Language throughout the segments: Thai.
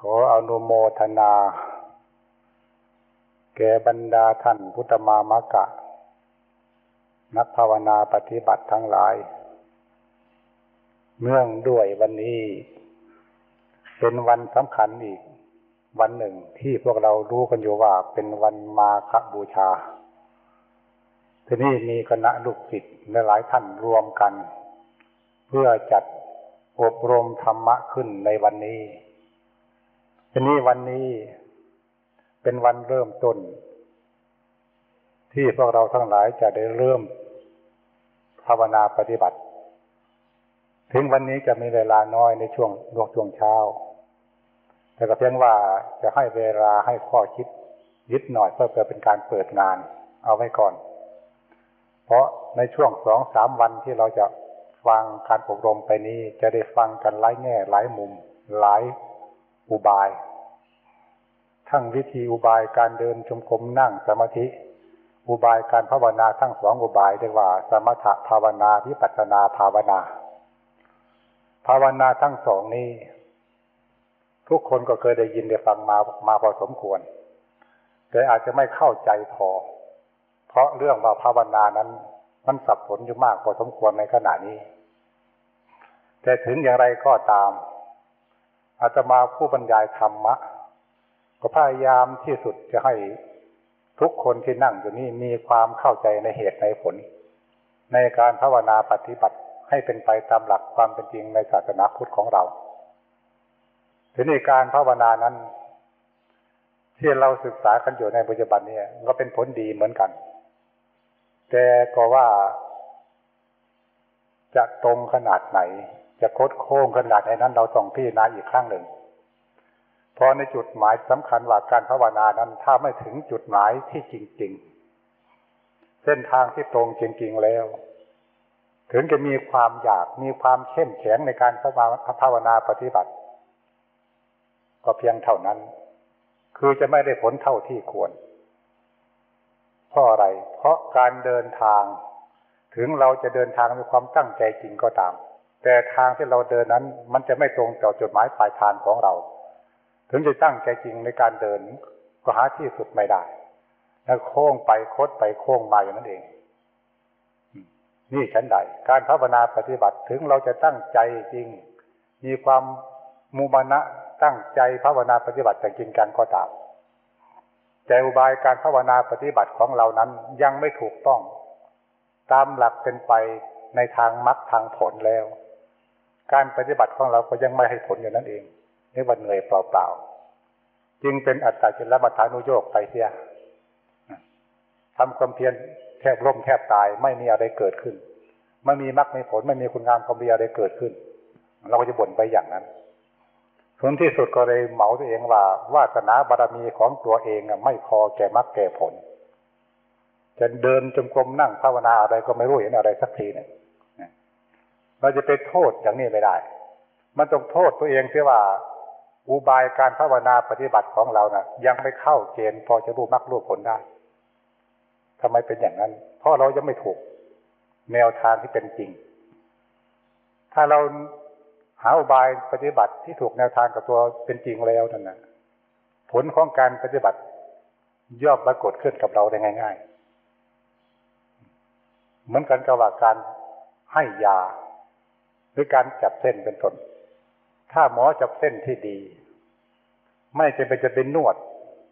ขออนุโมทนาแก่บรรดาท่านพุทธมามกะนักภาวนาปฏิบัติทั้งหลายเนื่องด้วยวันนี้เป็นวันสำคัญอีกวันหนึ่งที่พวกเรารู้กันอยู่ว่าเป็นวันมาฆบูชาทีนี้มีคณะลูกศิษย์หลายท่านรวมกันเพื่อจัดอบรมธรรมะขึ้นในวันนี้ทีนี้วันนี้เป็นวันเริ่มต้นที่พวกเราทั้งหลายจะได้เริ่มภาวนาปฏิบัติถึงวันนี้จะมีเวลาน้อยในช่วงเช้าแต่ก็เพียงว่าจะให้เวลาให้ข้อคิดนิดหน่อยเพื่อเป็นการเปิดงานเอาไว้ก่อนเพราะในช่วง 2-3 วันที่เราจะฟังการอบรมไปนี้จะได้ฟังกันหลายแง่หลายมุมหลายอุบายทั้งวิธีอุบายการเดินจงกรมนั่งสมาธิอุบายการภาวนาทั้ง2อุบายเรียกว่าสมถภาวนาวิปัสสนาภาวนาทั้ง2นี้ทุกคนก็เคยได้ยินได้ฟังมาพอสมควรแต่อาจจะไม่เข้าใจพอเพราะเรื่องว่าภาวนานั้นมันสับสนอยู่มากพอสมควรในขณะนี้แต่ถึงอย่างไรก็ตามอาตมาผู้บรรยายธรรมะก็พยายามที่สุดจะให้ทุกคนที่นั่งอยู่นี่มีความเข้าใจในเหตุในผลในการภาวนาปฏิบัติให้เป็นไปตามหลักความเป็นจริงในศาสนาพุทธของเราทีนี้การภาวนานั้นที่เราศึกษากันอยู่ในปัจจุบันนี้ก็เป็นผลดีเหมือนกันแต่ก็ว่าจะตรงขนาดไหนจะคดโค้งขนาดไหนนั้นเราต้องพิจารณาอีกครั้งหนึ่งเพราะในจุดหมายสำคัญว่าการภาวนานั้นถ้าไม่ถึงจุดหมายที่จริงๆเส้นทางที่ตรงจริงๆแล้วถึงจะมีความอยากมีความเข้มแข็งในการภาวนาปฏิบัติก็เพียงเท่านั้นคือจะไม่ได้ผลเท่าที่ควรเพราะอะไรเพราะการเดินทางถึงเราจะเดินทางด้วยความตั้งใจจริงก็ตามแต่ทางที่เราเดินนั้นมันจะไม่ตรงต่อจุดหมายปลายทางของเราถึงจะตั้งใจจริงในการเดินก็หาที่สุดไม่ได้แล้วโค้งไปคดไปโค้งมาอย่างนั้นเองนี่ฉันใดการภาวนาปฏิบัติถึงเราจะตั้งใจจริงมีความมุมานะตั้งใจภาวนาปฏิบัติจริงกันก็ตามแต่อุบายการภาวนาปฏิบัติของเรานั้นยังไม่ถูกต้องตามหลักเป็นไปในทางมรรคทางผลแล้วการปฏิบัติของเราก็ยังไม่ให้ผลอย่างนั้นเองนี่ว่าเหนื่อยเปล่าๆจึงเป็นอัตตกิลมัฏฐานุโยคไปเสียทำความเพียรแทบล้มแทบตายไม่มีอะไรเกิดขึ้นไม่มีมรรคไม่ผลไม่มีคุณงามความดีอะไรเกิดขึ้นเราก็จะบ่นไปอย่างนั้นผลที่สุดก็เลยเหมาตัวเองว่าวาสนาบารมีของตัวเองไม่พอแก่มรรคแก่ผลจะเดินจงกรมนั่งภาวนาอะไรก็ไม่รู้เห็นอะไรสักทีเนี่ยเราจะไปโทษอย่างนี้ไม่ได้มันต้องโทษตัวเองที่ว่าอุบายการภาวนาปฏิบัติของเรานะยังไม่เข้าเกณฑ์พอจะรู้มรรครู้ผลได้ทำไมเป็นอย่างนั้นเพราะเรายังไม่ถูกแนวทางที่เป็นจริงถ้าเราหาอุบายปฏิบัติที่ถูกแนวทางกับตัวเป็นจริงแล้วนั่นนะผลของการปฏิบัติย่อมปรากฏขึ้นกับเราได้ง่ายๆเหมือนกันกับว่าการให้ยาหรือการจับเส้นเป็นต้นถ้าหมอจับเส้นที่ดีไม่จำเป็นจะเป็นนวด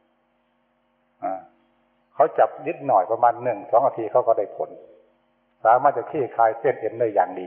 เขาจับนิดหน่อยประมาณ 1-2 นาทีเขาก็ได้ผลสามารถจะคลี่คลายเส้นเอ็นได้อย่างดี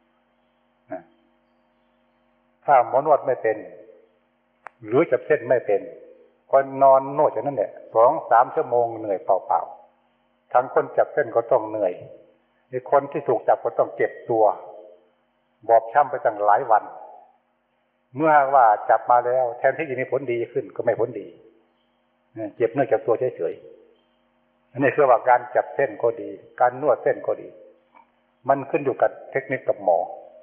ถ้าหมอนวดไม่เป็นหรือจับเส้นไม่เป็นก็นอนนวดอย่างนั้นแหละ 2-3 ชั่วโมงเหนื่อยเปล่าๆทั้งคนจับเส้นก็ต้องเหนื่อยอีกคนที่ถูกจับก็ต้องเจ็บตัวบอบช้ำไปตั้งหลายวันเมื่อว่าจับมาแล้วแทนที่จะมีผลดีขึ้นก็ไม่ผลดีเจ็บเนื้อเจ็บตัวเฉยๆอันนี้คือว่าการจับเส้นก็ดีการนวดเส้นก็ดีมันขึ้นอยู่กับเทคนิคกับหมอ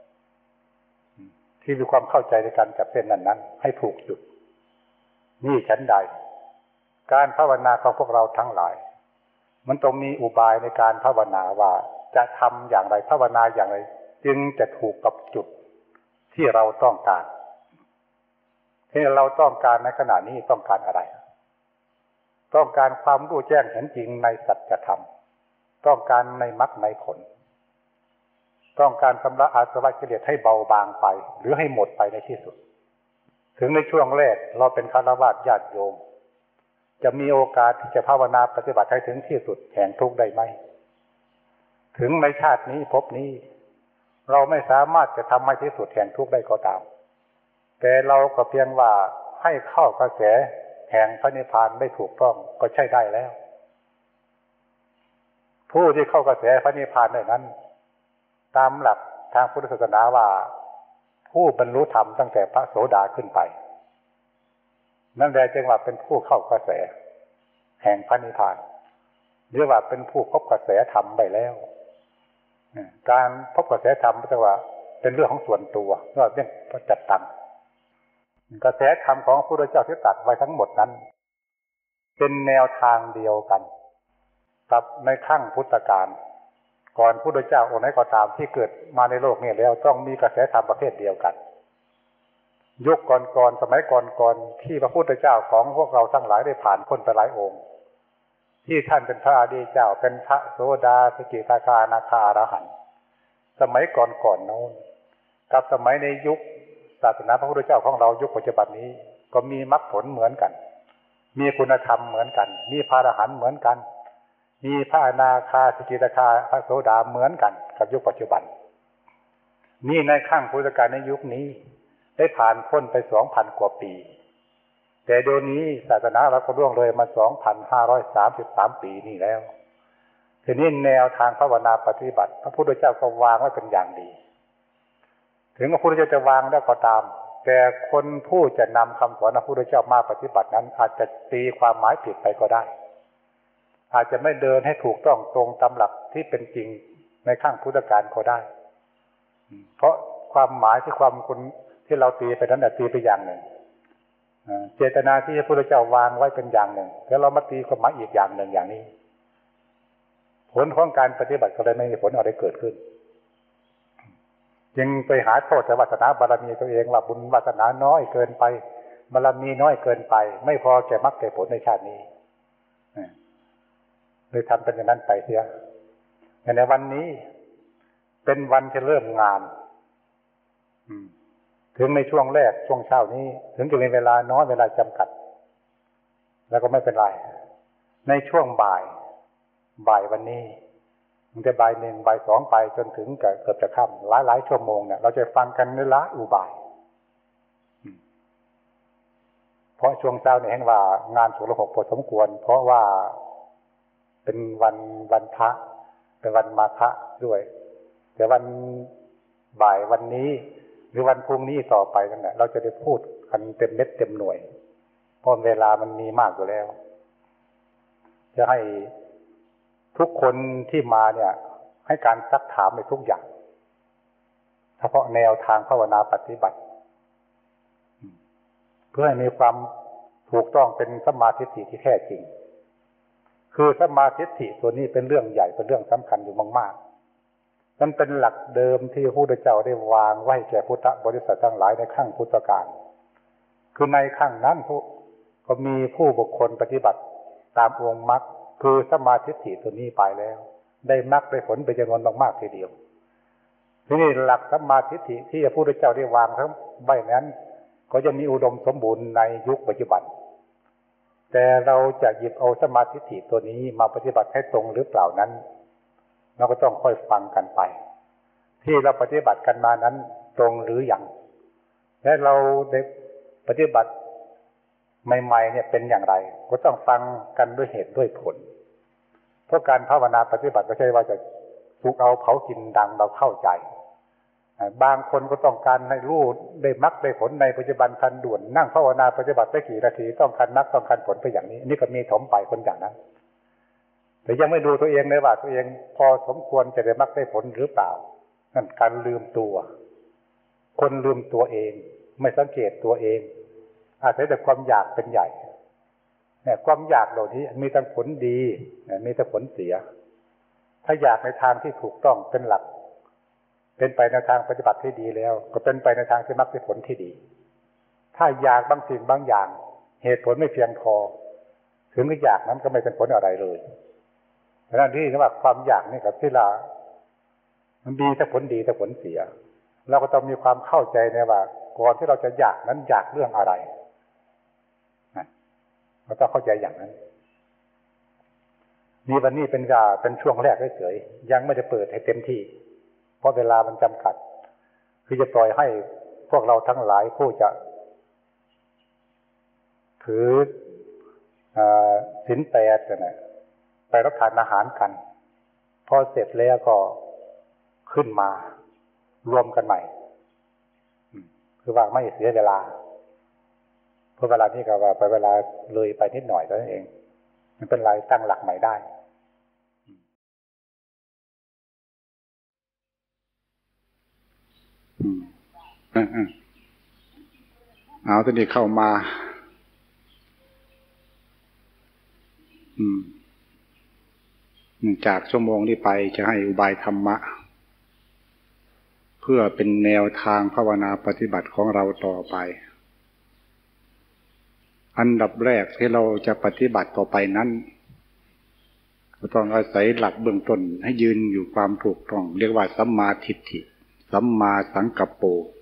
ที่มีความเข้าใจในการจับเส้นนั้นให้ถูกจุดนี่ฉันใดการภาวนาของพวกเราทั้งหลายมันต้องมีอุบายในการภาวนาว่าจะทำอย่างไรภาวนาอย่างไรจึงจะถูกกับจุดที่เราต้องการ ฉที่เราต้องการในขณะนี้ต้องการอะไรต้องการความรู้แจ้งเห็นจริงในสัจธรรมต้องการในมรรคในผลต้องการชำระอาสวะกิเลสให้เบาบางไปหรือให้หมดไปในที่สุดถึงในช่วงแรกเราเป็นฆราวาสญาติโยมจะมีโอกาสที่จะภาวนาปฏิบัติให้ถึงที่สุดแห่งทุกข์ได้ไหมถึงในชาตินี้ภพนี้เราไม่สามารถจะทำให้ที่สุดแห่งทุกข์ได้ก็ตามแต่เราก็เพียงว่าให้เข้ากระแสแห่งพระนิพพานได้ถูกต้องก็ใช่ได้แล้วผู้ที่เข้ากระแสพระนิพพานได้นั้นตามหลักทางพุทธศาสนาว่าผู้บรรลุธรรมตั้งแต่พระโสดาขึ้นไปนั่นแหละจึงว่าเป็นผู้เข้ากระแสแห่งพระนิพพานหรือว่าเป็นผู้พบกระแสธรรมไปแล้วการพบกระแสธรรมก็จะว่าเป็นเรื่องของส่วนตัวเรื่องจัดตั้งกระแสธรรมของพระพุทธเจ้าที่ตรัสไว้ทั้งหมดนั้นเป็นแนวทางเดียวกันกับในครั้งพุทธกาลก่อนพระพุทธเจ้าองค์ไหนก็ตามที่เกิดมาในโลกนี้แล้วต้องมีกระแสธรรมประเภทเดียวกันยุคก่อนๆสมัยก่อนๆที่พระพุทธเจ้าของพวกเราทั้งหลายได้ผ่านพ้นไปหลายองค์ที่ท่านเป็นพระอริยเจ้าเป็นพระโสดาสกิทาคาอนาคาอรหันต์สมัยก่อนโน้นกับสมัยในยุคศาสนาพระพุทธเจ้าของเรายุคปัจจุบันนี้ก็มีมรรคผลเหมือนกันมีคุณธรรมเหมือนกันมีพระอรหันต์เหมือนกันมีพระอนาคาสกิทาคาพระโสดาเหมือนกันกับยุคปัจจุบันนี่ในครั้งพุทธกาลในยุคนี้ได้ผ่านพ้นไป 2,000 กว่าปีแต่เดี๋ยวนี้ศาสนาเราก็ล่วงเลยมา 2,533 ปีนี่แล้วทีนี้แนวทางภาวนาปฏิบัติพระพุทธเจ้าก็วางไว้เป็นอย่างดีถึงพระพุทธเจ้าจะวางได้ก็ตามแต่คนผู้จะนำคำสอนพระพุทธเจ้ามาปฏิบัตินั้นอาจจะตีความหมายผิดไปก็ได้อาจจะไม่เดินให้ถูกต้องตรงตามหลักที่เป็นจริงในขั้งพุทธกาลก็ได้เพราะความหมายที่ความคุณที่เราตีไปนั้นตีไปอย่างหนึ่งเจตนาที่พระพุทธเจ้าวางไว้เป็นอย่างหนึ่งแล้วเรามาตีความหมายอีกอย่างหนึ่งอย่างนี้ผลของการปฏิบัติก็เลยไม่มีผลอะไรเกิดขึ้นจึงไปหาโทษแต่วาสนาบารมีตัวเองว่าบุญวาสนาน้อยเกินไปบารมีน้อยเกินไปไม่พอแก่มรรคแก่ผลในชาตินี้เลยทำเป็นอย่างนั้นไปเสียในวันนี้เป็นวันที่เริ่มงานถึงในช่วงแรกช่วงเช้านี้ถึงจะมีเวลาน้อยเวลาจำกัดแล้วก็ไม่เป็นไรในช่วงบ่ายวันนี้ตั้งแต่บ่าย 1 บ่าย 2ไปจนถึงเกือบจะค่ำหลายชั่วโมงเนี่ยเราจะฟังกันในละอุบายเพราะช่วงเช้าเนี่ยเห็นว่างานฉุกละหกพอสมควรเพราะว่าเป็นวันพระเป็นวันมาฆะด้วยแต่วันบ่ายวันนี้หรือวันพรุ่งนี้ต่อไปนั่นแหละเราจะได้พูดกันเต็มเม็ดเต็มหน่วยเพราะเวลามันมีมากอยู่แล้วจะให้ทุกคนที่มาเนี่ยให้การซักถามในทุกอย่างเฉพาะแนวทางภาวนาปฏิบัติเพื่อให้มีความถูกต้องเป็นสัมมาทิฏฐิที่แท้จริงคือสัมมาทิฏฐิตัวนี้เป็นเรื่องใหญ่เป็นเรื่องสำคัญอยู่มากๆมันเป็นหลักเดิมที่พระพุทธเจ้าได้วางไว้แก่พุทธบริษัททั้งหลายในครั้งพุทธกาลคือในครั้งนั้นก็มีผู้บุคคลปฏิบัติตามองค์มรรคคือสัมมาทิฏฐิตัวนี้ไปแล้วได้มรรคได้ผลเป็นจำนวนมากๆทีเดียวทีนี้หลักสัมมาทิฏฐิที่พระพุทธเจ้าได้วางทั้งใบนั้นก็จะมีอุดมสมบูรณ์ในยุคปัจจุบันแต่เราจะหยิบเอาสัมมาทิฏฐิตัวนี้มาปฏิบัติให้ตรงหรือเปล่านั้นเราก็ต้องค่อยฟังกันไปที่เราปฏิบัติกันมานั้นตรงหรือยังและเราได้ปฏิบัติใหม่ๆเนี่ยเป็นอย่างไรก็ต้องฟังกันด้วยเหตุด้วยผลเพราะการภาวนาปฏิบัติไม่ใช่ว่าจะสุกเอาเผากินดังเราเข้าใจบางคนก็ต้องการให้รู้ได้มรรคได้ผลในปัจจุบันทันด่วนนั่งภาวนาปฏิบัติได้กี่นาทีต้องการมรรคต้องการผลไปอย่างนี้นี่ก็มีถมไปคนอย่างนั้นแต่ยังไม่ดูตัวเองเลยว่าตัวเองพอสมควรจะได้มรรคได้ผลหรือเปล่านั่นการลืมตัวคนลืมตัวเองไม่สังเกตตัวเองอาศัยแต่ความอยากเป็นใหญ่เนี่ยความอยากเหล่านี้มีทั้งผลดีมีทั้งผลเสียถ้าอยากในทางที่ถูกต้องเป็นหลักเป็นไปในทางปฏิบัติที่ดีแล้วก็เป็นไปในทางที่มรรคผลที่ดีถ้าอยากบางสิ่งบางอย่างเหตุผลไม่เพียงพอถึงก็อยากนั้นก็ไม่เป็นผลอะไรเลยเพราะฉะนั้นที่ว่าความอยากนี่กับที่ละมันดีแต่ผลดีแต่ผลเสียเราก็ต้องมีความเข้าใจในว่าก่อนที่เราจะอยากนั้นอยากเรื่องอะไรเราต้องเข้าใจอย่างนั้นนี่วันนี้เป็นช่วงแรกเฉยๆยังไม่ได้เปิดให้เต็มที่เพราะเวลามันจำกัดคือจะปล่อยให้พวกเราทั้งหลายผู้จะถือศีลแปดกันนะไปรับทานอาหารกันพอเสร็จแล้วก็ขึ้นมารวมกันใหม่คือว่าไม่เสียเวลาเพราะเวลานี้ก็ว่าไปเวลาเลยไปนิดหน่อยเท่านั้นเองมันเป็นไรตั้งหลักใหม่ได้เอาตอนนี้เข้ามาจากชั่วโมงนี้ไปจะให้อุบายธรรมะเพื่อเป็นแนวทางภาวนาปฏิบัติของเราต่อไปอันดับแรกที่เราจะปฏิบัติต่อไปนั้นก็ต้องอาศัยหลักเบื้องต้นให้ยืนอยู่ความถูกต้องเรียกว่าสัมมาทิฏฐิสัมมาสังกัปโป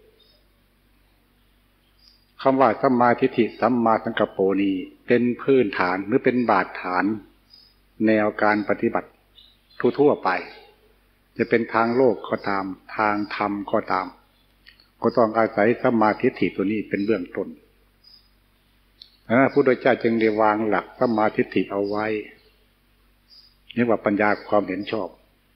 คำว่าสัมมาทิฏฐิสัมมาสังกัปโปนี้เป็นพื้นฐานหรือเป็นบาดฐานแนวการปฏิบัติทั่วไปจะเป็นทางโลกก็ตามทางธรรมก็ตามก็ต้องอาศัยสัมมาทิฏฐิตัวนี้เป็นเบื้องต้นพระพุทธเจ้าจึงได้วางหลักสัมมาทิฏฐิเอาไว้เรียกว่าปัญญาความเห็นชอบ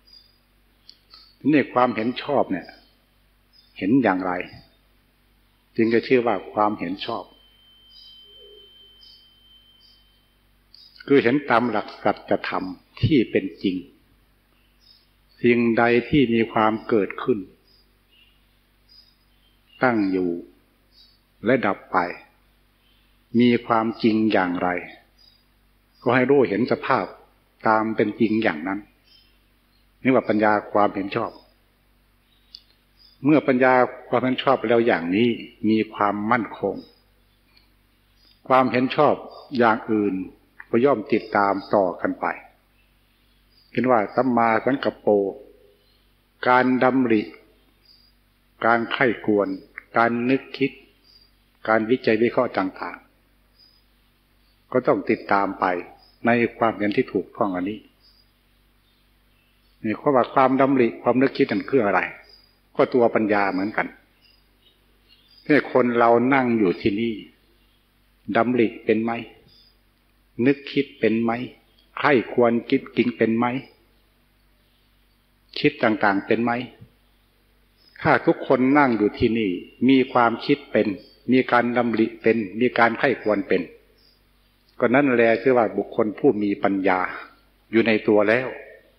นี่ความเห็นชอบเนี่ยเห็นอย่างไรจึงจะชื่อว่าความเห็นชอบคือเห็นตามหลักสัจธรรมที่เป็นจริงสิ่งใดที่มีความเกิดขึ้นตั้งอยู่และดับไปมีความจริงอย่างไรก็ให้รู้เห็นสภาพตามเป็นจริงอย่างนั้นนี่ว่าปัญญาความเห็นชอบเมื่อปัญญาความเห็นชอบแล้วอย่างนี้มีความมั่นคงความเห็นชอบอย่างอื่นก็ย่อมติดตามต่อกันไปเห็นว่าสัมมาสังกัปโปการดำริการไข้ควรการนึกคิดการวิจัยวิเคราะห์ต่างๆก็ต้องติดตามไปในความเห็นที่ถูกต้องอันนี้นี่เพราะว่าความดำริความนึกคิดนั่นคืออะไรก็ตัวปัญญาเหมือนกันที่คนเรานั่งอยู่ที่นี่ดำริเป็นไหมนึกคิดเป็นไหมใคร่ควรคิดกินเป็นไหมคิดต่างๆเป็นไหมถ้าทุกคนนั่งอยู่ที่นี่มีความคิดเป็นมีการดำริเป็นมีการใคร่ควรเป็นก็นั่นแหละคือว่าบุคคลผู้มีปัญญาอยู่ในตัวแล้ว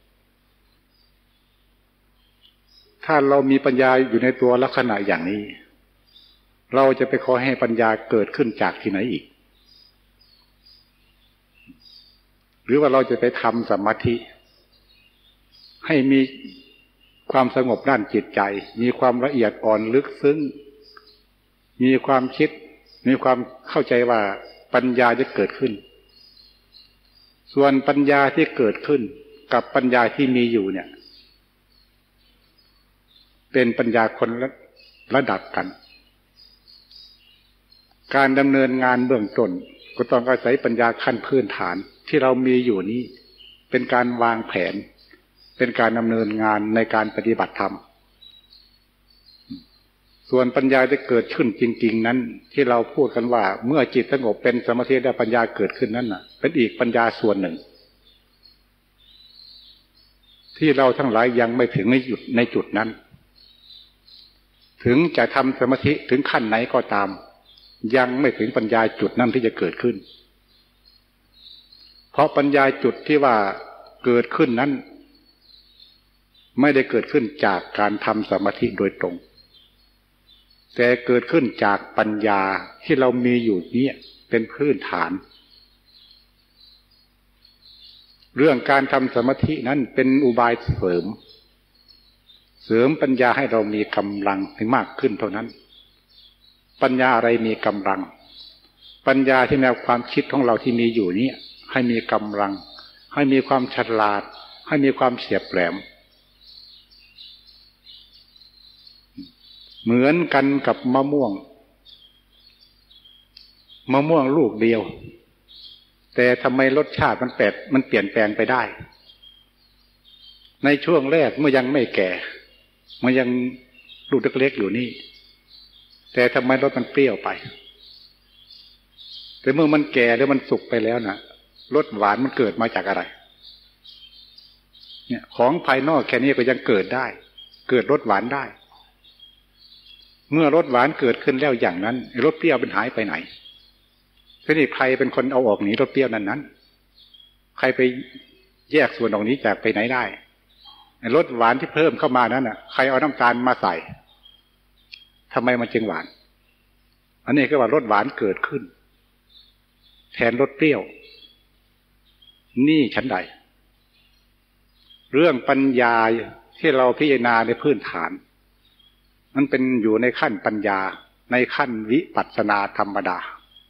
ถ้าเรามีปัญญาอยู่ในตัวลักษณะอย่างนี้เราจะไปขอให้ปัญญาเกิดขึ้นจากที่ไหนอีกหรือว่าเราจะไปทำสมาธิให้มีความสงบด้านจิตใจมีความละเอียดอ่อนลึกซึ้งมีความคิดมีความเข้าใจว่าปัญญาจะเกิดขึ้นส่วนปัญญาที่เกิดขึ้นกับปัญญาที่มีอยู่เนี่ยเป็นปัญญาคนละระดับกันการดำเนินงานเบื้องต้นก็ต้องอาศัยปัญญาขั้นพื้นฐานที่เรามีอยู่นี้เป็นการวางแผนเป็นการดำเนินงานในการปฏิบัติธรรมส่วนปัญญาจะเกิดขึ้นจริงๆนั้นที่เราพูดกันว่าเมื่อจิตสงบเป็นสมาธิได้ปัญญาเกิดขึ้นนั้นน่ะเป็นอีกปัญญาส่วนหนึ่งที่เราทั้งหลายยังไม่ถึงในจุดนั้นถึงจะทำสมาธิถึงขั้นไหนก็ตามยังไม่ถึงปัญญาจุดนั้นที่จะเกิดขึ้นเพราะปัญญาจุดที่ว่าเกิดขึ้นนั้นไม่ได้เกิดขึ้นจากการทำสมาธิโดยตรงแต่เกิดขึ้นจากปัญญาที่เรามีอยู่นี้เป็นพื้นฐานเรื่องการทำสมาธินั้นเป็นอุบายเสริมปัญญาให้เรามีกำลังให้มากขึ้นเท่านั้นปัญญาอะไรมีกำลังปัญญาที่แนวความคิดของเราที่มีอยู่นี้ให้มีกำลังให้มีความฉลาดให้มีความเฉียบแหลมเหมือนกันกับมะม่วงลูกเดียวแต่ทำไมรสชาติมันเปลี่ยนแปลงไปได้ในช่วงแรกเมื่อยังไม่แก่มันยังลูกเล็กๆอยู่นี่แต่ทำไมรสมันเปรี้ยวไปแต่เมื่อมันแก่แล้วมันสุกไปแล้วนะรสหวานมันเกิดมาจากอะไรเนี่ยของภายนอกแค่นี้ก็ยังเกิดได้เกิดรสหวานได้เมื่อรสหวานเกิดขึ้นแล้วอย่างนั้นรสเปรี้ยวเป็นหายไปไหนทีนี้ใครเป็นคนเอาออกหนีรสเปรี้ยวนั้นใครไปแยกส่วนออกนี้จากไปไหนได้รสหวานที่เพิ่มเข้ามานั้นน่ะใครเอาน้ำตาลมาใส่ทำไมมันจึงหวานอันนี้ก็ว่ารสหวานเกิดขึ้นแทนรสเปรี้ยวนี่ชั้นใดเรื่องปัญญาที่เราพิจารณาในพื้นฐานมันเป็นอยู่ในขั้นปัญญาในขั้นวิปัสสนาธรรมดา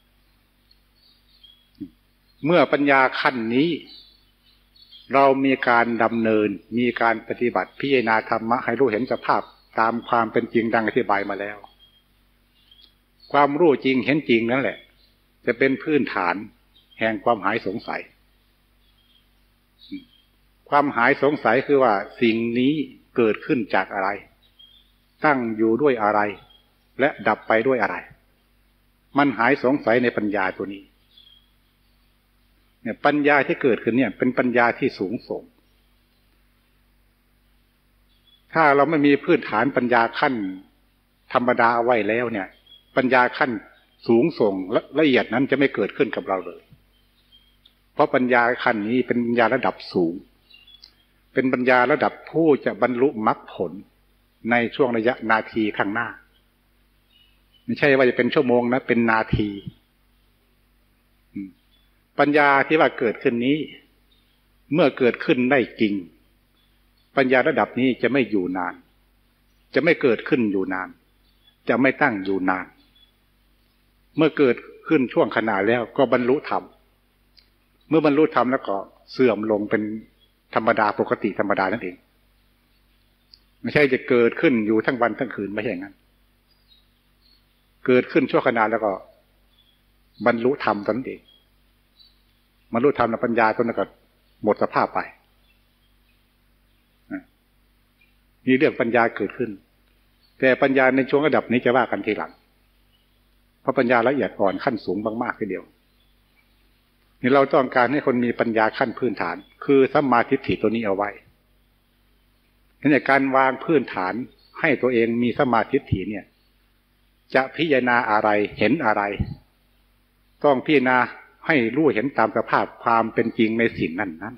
เมื่อปัญญาขั้นนี้เรามีการดำเนินมีการปฏิบัติพิจารณาธรรมะให้รู้เห็นสภาพตามความเป็นจริงดังอธิบายมาแล้วความรู้จริงเห็นจริงนั่นแหละจะเป็นพื้นฐานแห่งความหายสงสัยความหายสงสัยคือว่าสิ่งนี้เกิดขึ้นจากอะไรตั้งอยู่ด้วยอะไรและดับไปด้วยอะไรมันหายสงสัยในปัญญาตัวนี้เนี่ยปัญญาที่เกิดขึ้นเนี่ยเป็นปัญญาที่สูงส่งถ้าเราไม่มีพื้นฐานปัญญาขั้นธรรมดาไว้แล้วเนี่ยปัญญาขั้นสูงส่งและละเอียดนั้นจะไม่เกิดขึ้นกับเราเลยเพราะปัญญาขั้นนี้เป็นปัญญาระดับสูงเป็นปัญญาระดับผู้จะบรรลุมรรคผลในช่วงระยะนาทีข้างหน้าไม่ใช่ว่าจะเป็นชั่วโมงนะเป็นนาทีปัญญาที่ว่าเกิดขึ้นนี้เมื่อเกิดขึ้นได้จริงปัญญาระดับนี้จะไม่อยู่นานจะไม่เกิดขึ้นอยู่นานจะไม่ตั้งอยู่นานเมื่อเกิดขึ้นช่วงขณะแล้วก็บรรลุธรรมเมื่อบรรลุธรรมแล้วก็เสื่อมลงเป็นธรรมดาปกติธรรมดานั่นเองไม่ใช่จะเกิดขึ้นอยู่ทั้งวันทั้งคืนไม่ใช่อย่างนั้นเกิดขึ้นชั่วขณะแล้วก็บรรลุธรรมตอนนั้นเองบรรลุธรรมและปัญญาตอนนั้นก็หมดสภาพไปมีเรื่องปัญญาเกิดขึ้นแต่ปัญญาในช่วงระดับนี้จะว่ากันทีหลังเพราะปัญญาละเอียดอ่อนขั้นสูงมากๆทีเดียวนี่เราต้องการให้คนมีปัญญาขั้นพื้นฐานคือสัมมาทิฏฐิตัวนี้เอาไว้ในการวางพื้นฐานให้ตัวเองมีสัมมาทิฏฐิเนี่ยจะพิจารณาอะไรเห็นอะไรต้องพิจารณาให้รู้เห็นตามสภาพความเป็นจริงในสิ่งนั้น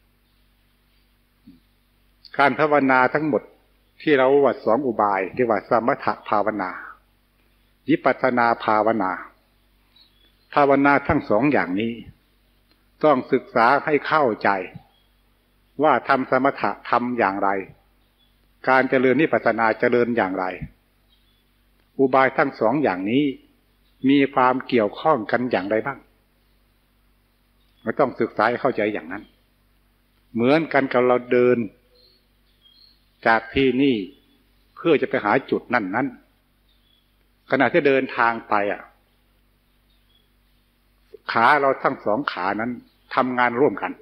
การภาวนาทั้งหมดที่เราว่าสองอุบายเรียกว่าสมถภาวนาวิปัสสนาภาวนาภาวนาทั้งสองอย่างนี้ต้องศึกษาให้เข้าใจว่าทำสมถะทำอย่างไรการเจริญวิปัสสนาเจริญอย่างไรอุบายทั้งสองอย่างนี้มีความเกี่ยวข้องกันอย่างไรบ้างเราต้องศึกษาให้เข้าใจอย่างนั้นเหมือนกันกับเราเดินจากที่นี่เพื่อจะไปหาจุดนั้นขณะที่เดินทางไปขาเราทั้งสองขานั้นทำงานร่วมกัน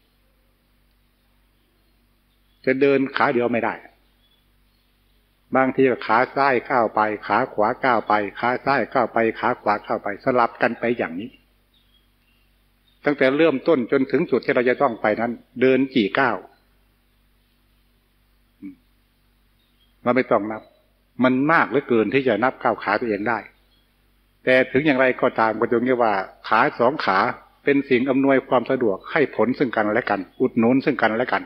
จะเดินขาเดียวไม่ได้บางทีขาซ้ายก้าวไปขาขวาก้าวไปขาซ้ายก้าวไปขาขวาก้าวไปสลับกันไปอย่างนี้ตั้งแต่เริ่มต้นจนถึงจุดที่เราจะต้องไปนั้นเดินกี่ก้าวเราไม่ต้องนับมันมากเหลือเกินที่จะนับก้าวขาตัวเองได้แต่ถึงอย่างไรก็ตามก็ตรงนี้ว่าขาสองขาเป็นสิ่งอำนวยความสะดวกให้ผลซึ่งกันและกันอุดหนุนซึ่งกันและกัน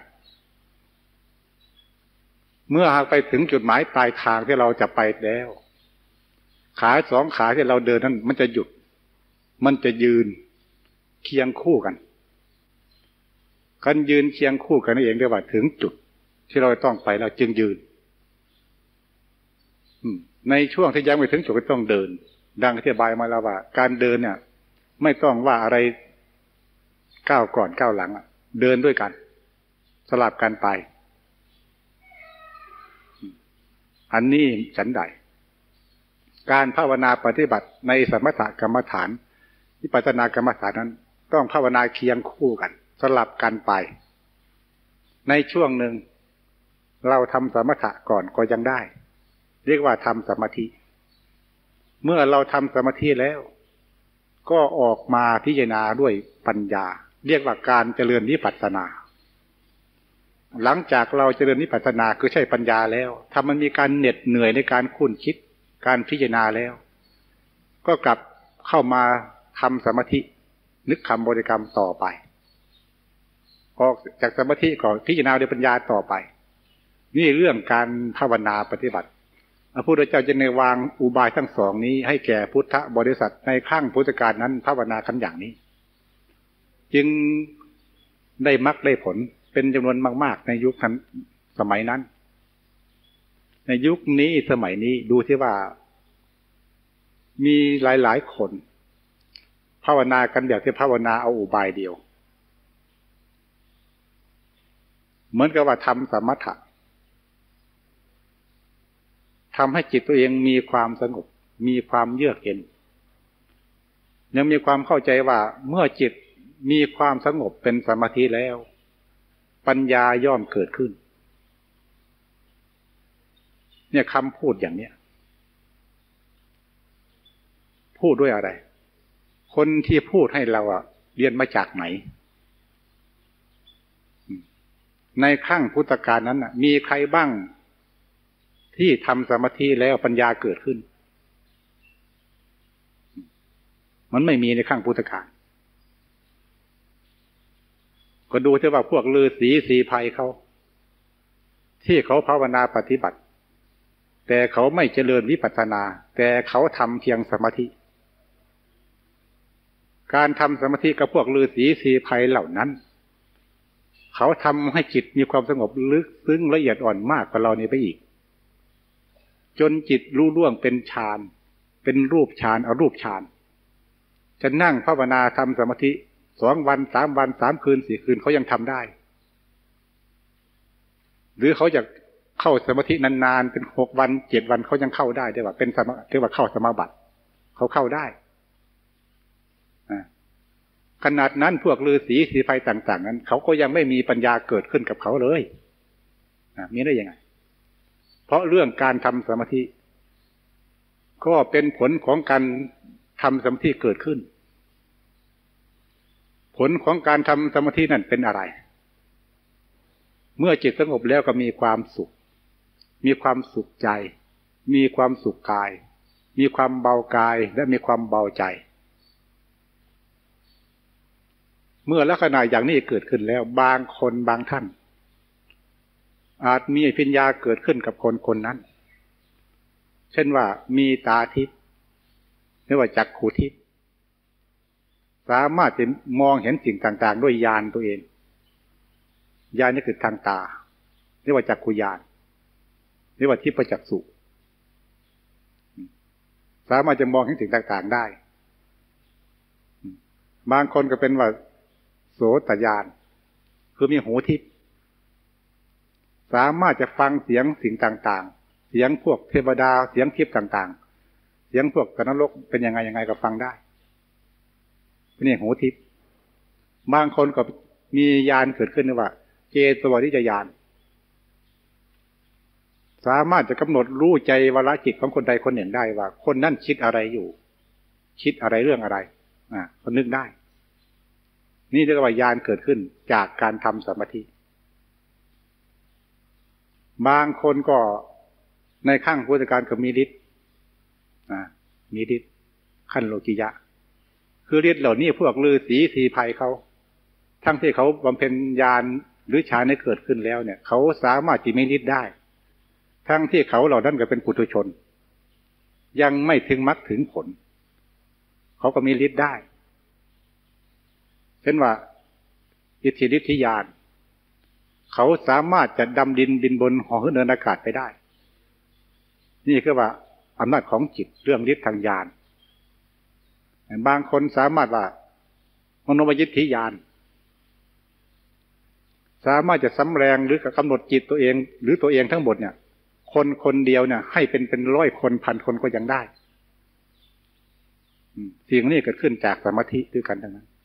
เมื่อหากไปถึงจุดหมายปลายทางที่เราจะไปแล้วขาสองขาที่เราเดินนั้นมันจะหยุดมันจะยืนเคียงคู่กันการยืนเคียงคู่กันนั่นเองเรียกว่าถึงจุดที่เราต้องไปเราจึงยืนในช่วงที่ยังไม่ถึงจุดก็ต้องเดินดังอธิบายมาแล้วว่าการเดินเนี่ยไม่ต้องว่าอะไรก้าวก่อนก้าวหลังเดินด้วยกันสลับกันไปอันนี้ฉันใดการภาวนาปฏิบัติในสมถกรรมฐานวิปัสสนากรรมฐานนั้นต้องภาวนาเคียงคู่กันสลับกันไปในช่วงหนึ่งเราทำสมถะก่อนก็ยังได้เรียกว่าทำสมาธิเมื่อเราทำสมาธิแล้วก็ออกมาพิจารณาด้วยปัญญาเรียกว่าการเจริญวิปัสสนาหลังจากเราเจริญวิปัสสนาคือใช้ปัญญาแล้วถ้ามันมีการเหน็ดเหนื่อยในการคุ้นคิดการพิจารณาแล้วก็กลับเข้ามาทำสมาธินึกคำบริกรรมต่อไปออกจากสมาธิก็พิจารณาด้วยปัญญาต่อไปนี่เรื่องการภาวนาปฏิบัติพระพุทธเจ้าจะในวางอุบายทั้งสองนี้ให้แก่พุทธบริษัทในครั้งพุทธกาลนั้นภาวนากันอย่างนี้จึงได้มรรคได้ผลเป็นจำนวนมากๆในยุคนั้นสมัยนั้นในยุคนี้สมัยนี้ดูที่ว่ามีหลายๆคนภาวนากันแบบที่ภาวนาเอาอุบายเดียวเหมือนกับว่าทำสมถะทำให้จิตตัวเองมีความสงบมีความเยือกเย็นยังมีความเข้าใจว่าเมื่อจิตมีความสงบเป็นสมาธิแล้วปัญญาย่อมเกิดขึ้นเนี่ยคำพูดอย่างเนี้ยพูดด้วยอะไรคนที่พูดให้เราเรียนมาจากไหนในครั้งพุทธกาลนั้นมีใครบ้างที่ทำสมาธิแล้วปัญญาเกิดขึ้นมันไม่มีในครั้งพุทธกาลก็ดูที่ว่าพวกฤาษีสีไพรเขาที่เขาภาวนาปฏิบัติแต่เขาไม่เจริญวิปัสสนาแต่เขาทำเพียงสมาธิการทำสมาธิกับพวกฤาษีสีไพรเหล่านั้นเขาทำให้จิตมีความสงบลึกซึ้งละเอียดอ่อนมากกว่าเรานี่ไปอีกจนจิตรู้ล่วงเป็นฌานเป็นรูปฌานอรูปฌานจะนั่งภาวนาทำสมาธิ2 วัน3 วัน3 คืน4 คืนเขายังทำได้หรือเขาจะเข้าสมาธินานๆเป็น6 วัน7 วันเขายังเข้าได้ว่าเป็นสมาธิว่าเข้าสมาบัติเขาเข้าได้ขนาดนั้นพวกฤาษีสีไพรต่างๆนั้นเขาก็ยังไม่มีปัญญาเกิดขึ้นกับเขาเลยมีได้ยังไงเพราะเรื่องการทำสมาธิก็เป็นผลของการทำสมาธิเกิดขึ้นผลของการทำสมาธินั่นเป็นอะไรเมื่อจิตสงบแล้วก็มีความสุขมีความสุขใจมีความสุขกายมีความเบากายและมีความเบาใจเมื่อลักษณะอย่างนี้เกิดขึ้นแล้วบางคนบางท่านอาจมีปัญญาเกิดขึ้นกับคนคนนั้นเช่นว่ามีตาทิพย์หรือว่าจักขุทิพย์สามารถจะมองเห็นสิ่งต่างๆด้วยญาณตัวเองญาณนี่คือทางตาเรียกว่าจักขุญาณเรียกว่าทิพจักษุสามารถจะมองเห็นสิ่งต่างๆได้บางคนก็เป็นว่าโสตญาณคือมีหูทิพย์สามารถจะฟังเสียงสิ่งต่างๆเสียงพวกเทวดาเสียงทิพย์ต่างๆเสียงพวกกนรกเป็นยังไงก็ฟังได้นี่หูทิพย์บางคนก็มีญาณเกิดขึ้นว่าเจโตวิริยญาณสามารถจะกำหนดรู้ใจวาระจิตของคนใดคนหนึ่งได้ว่าคนนั้นคิดอะไรอยู่คิดอะไรเรื่องอะไรคนนึกได้นี่เรียกว่าญาณเกิดขึ้นจากการทำสมาธิบางคนก็ในขั้งพุทธกาลก็มีฤทธิ์มีฤทธิ์ขั้นโลกิยะคือฤทธิ์เหล่านี้พวกฤาษีสีไพรเขาทั้งที่เขาบำเพ็ญญาณหรือฌานให้เกิดขึ้นแล้วเนี่ยเขาสามารถที่มีฤทธิ์ได้ทั้งที่เขาเหล่านั้นก็เป็นปุถุชนยังไม่ถึงมรรคถึงผลเขาก็มีฤทธิ์ได้เช่นว่าอิทธิฤทธิญาณเขาสามารถจะดำดินบินบนห่อเหินเดินอากาศไปได้นี่คือว่าอำนาจของจิตเรื่องฤทธิ์ทางญาณบางคนสามารถว่ามโนมยิทธิญาณสามารถจะสำแรงหรือกำหนดจิตตัวเองหรือตัวเองทั้งหมดเนี่ยคนคนเดียวเนี่ยให้เป็นร้อยคนพันคนก็ยังได้สิ่งนี้เกิดขึ้นจากสมาธิด้วยกันทั้งนั้น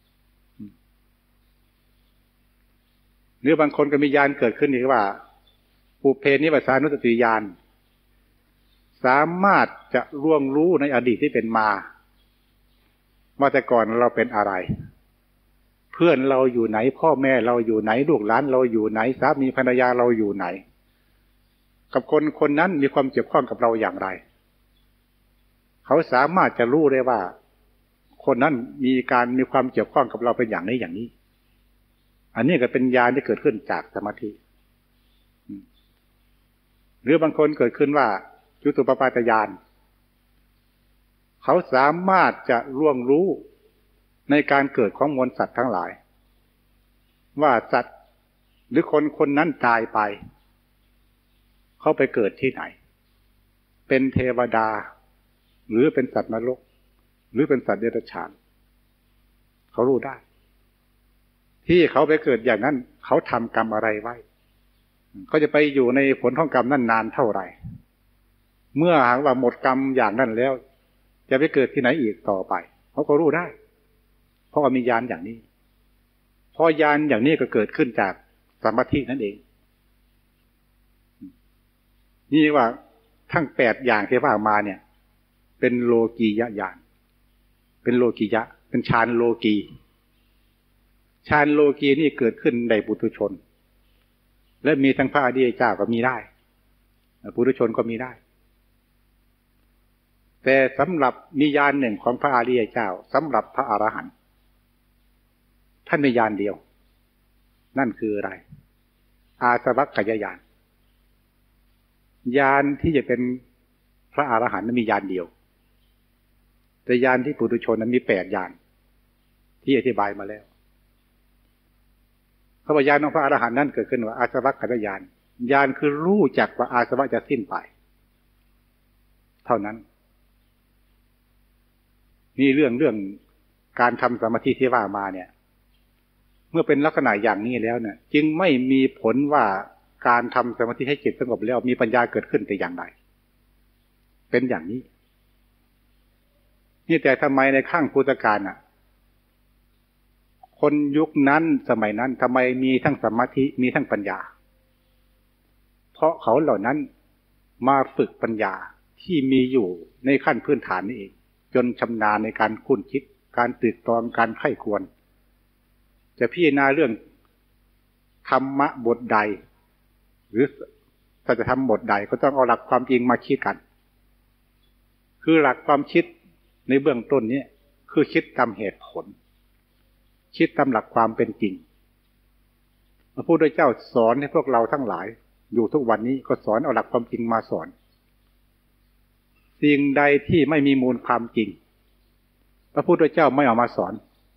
หรือบางคนก็มีญาณเกิดขึ้นอีกว่าปุเพนิวสานุสติญาณสามารถจะล่วงรู้ในอดีตที่เป็นมาว่าแต่ก่อนเราเป็นอะไรเพื่อนเราอยู่ไหนพ่อแม่เราอยู่ไหนลูกหลานเราอยู่ไหนสามีภรรยาเราอยู่ไหนกับคนคนนั้นมีความเกี่ยวข้องกับเราอย่างไรเขาสามารถจะรู้ได้ว่าคนนั้นมีความเกี่ยวข้องกับเราเป็นอย่างนี้อย่างนี้อันนี้ก็เป็นญาณที่เกิดขึ้นจากสมาธิหรือบางคนเกิดขึ้นว่าจุตูปปาตญาณเขาสามารถจะล่วงรู้ในการเกิดของมวลสัตว์ทั้งหลายว่าสัตว์หรือคนคนนั้นตายไปเขาไปเกิดที่ไหนเป็นเทวดาหรือเป็นสัตว์นรกหรือเป็นสัตว์เดรัจฉานเขารู้ได้ที่เขาไปเกิดอย่างนั้นเขาทำกรรมอะไรไว้เขาจะไปอยู่ในผลของกรรมนั้นนานเท่าไหร่เมื่อหากว่าหมดกรรมอย่างนั้นแล้วจะไปเกิดที่ไหนอีกต่อไปเขาก็รู้ได้เพราะมีญาณอย่างนี้พอญาณอย่างนี้ก็เกิดขึ้นจากสมาธินั่นเองนี่ว่าทั้ง8อย่างที่ว่ามาเนี่ยเป็นโลกียญาณเป็นโลกียะเป็นฌานโลกีฌานโลกีนี่เกิดขึ้นในปุถุชนและมีทั้งพระอริยเจ้าก็มีได้ปุถุชนก็มีได้แต่สำหรับนิยานหนึ่งของพระอริยเจ้าสำหรับพระอรหันต์ท่านมีญาณเดียวนั่นคืออะไรอาสวัคคยญาณญาณที่จะเป็นพระอรหันต์นั้นมีญาณเดียวแต่ญาณที่ปุถุชนนั้นมี8ญาณที่อธิบายมาแล้วพระญาณของพระอรหันต์นั้นเกิดขึ้นว่าอาสวัคคยญาณญาณคือรู้จักว่าอาสวะจะสิ้นไปเท่านั้นนี่เรื่องการทำสมาธิที่ว่ามาเนี่ยเมื่อเป็นลักษณะอย่างนี้แล้วเนี่ยจึงไม่มีผลว่าการทำสมาธิให้จิตสงบแล้วมีปัญญาเกิดขึ้นแต่อย่างใดเป็นอย่างนี้นี่แต่ทำไมในข้างพุทธกาลคนยุคนั้นสมัยนั้นทำไมมีทั้งสมาธิมีทั้งปัญญาเพราะเขาเหล่านั้นมาฝึกปัญญาที่มีอยู่ในขั้นพื้นฐานนี่เองจนชำนาญในการคุ้นคิดการตรึกตรองการไข้ควรจะพิจารณาเรื่องธรรมะบทใดหรือถ้าจะทำบทใดก็ต้องเอาหลักความจริงมาคิดกันคือหลักความคิดในเบื้องต้นนี้คือคิดตามเหตุผลคิดตามหลักความเป็นจริงพระพุทธเจ้าสอนให้พวกเราทั้งหลายอยู่ทุกวันนี้ก็สอนเอาหลักความจริงมาสอนสิ่งใดที่ไม่มีมูลความจริงพระพุทธเจ้าไม่เอามาสอน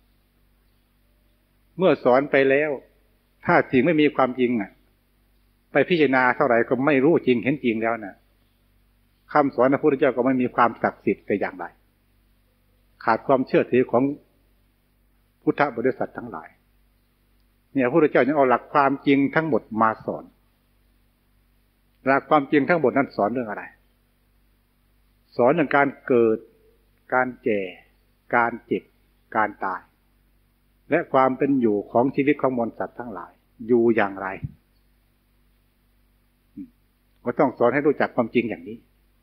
เมื่อสอนไปแล้วถ้าสิ่งไม่มีความจริงไปพิจารณาเท่าไหร่ก็ไม่รู้จริงเห็นจริงแล้วคำสอนพระพุทธเจ้าก็ไม่มีความศักดิ์สิทธิ์แต่อย่างใดขาดความเชื่อถือของพุทธบริษัททั้งหลายเนี่ยพระพุทธเจ้ายังเอาหลักความจริงทั้งหมดมาสอนหลักความจริงทั้งหมดนั้นสอนเรื่องอะไรสอนเรื่องการเกิดการแก่การเจ็บการตายและความเป็นอยู่ของชีวิตของมวลสัตว์ทั้งหลายอยู่อย่างไรก็ต้องสอนให้รู้จักความจริงอย่างนี้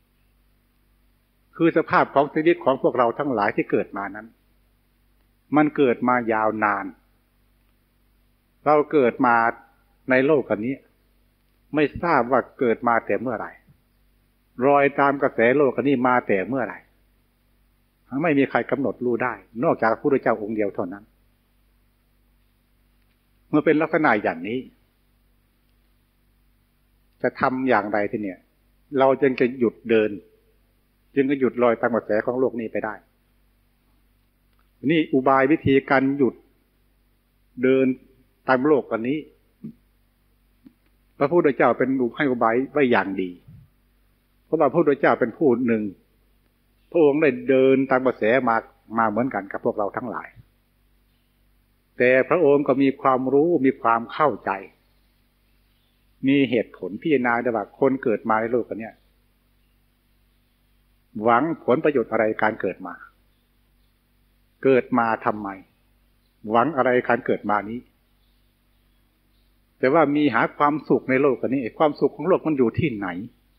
คือสภาพของชีวิตของพวกเราทั้งหลายที่เกิดมานั้นมันเกิดมายาวนานเราเกิดมาในโลกนี้ไม่ทราบว่าเกิดมาแต่เมื่อไหร่รอยตามกระแสโลกนี้มาแต่เมื่อไหร่ไม่มีใครกำหนดรู้ได้นอกจากพระพุทธเจ้าองค์เดียวเท่านั้นเมื่อเป็นลักษณะอย่างนี้จะทำอย่างไรทีเนี่ยเราจึงจะหยุดเดินจึงจะหยุดรอยตามกระแสของโลกนี้ไปได้นี่อุบายวิธีการหยุดเดินตามโลกอันนี้พระพุทธเจ้าเป็นให้อุบายไว้อย่างดีเพราะว่าพระพุทธเจ้าเป็นผู้หนึ่งพระองค์ได้เดินตามกระแสมามาเหมือนกันกับพวกเราทั้งหลายแต่พระองค์ก็มีความรู้มีความเข้าใจมีเหตุผลพิจารณาได้ว่าคนเกิดมาในโลกนี้หวังผลประโยชน์อะไรการเกิดมาเกิดมาทำไมหวังอะไรการเกิดมานี้แต่ว่ามีหาความสุขในโลกนี้ความสุขของโลกมันอยู่ที่ไหน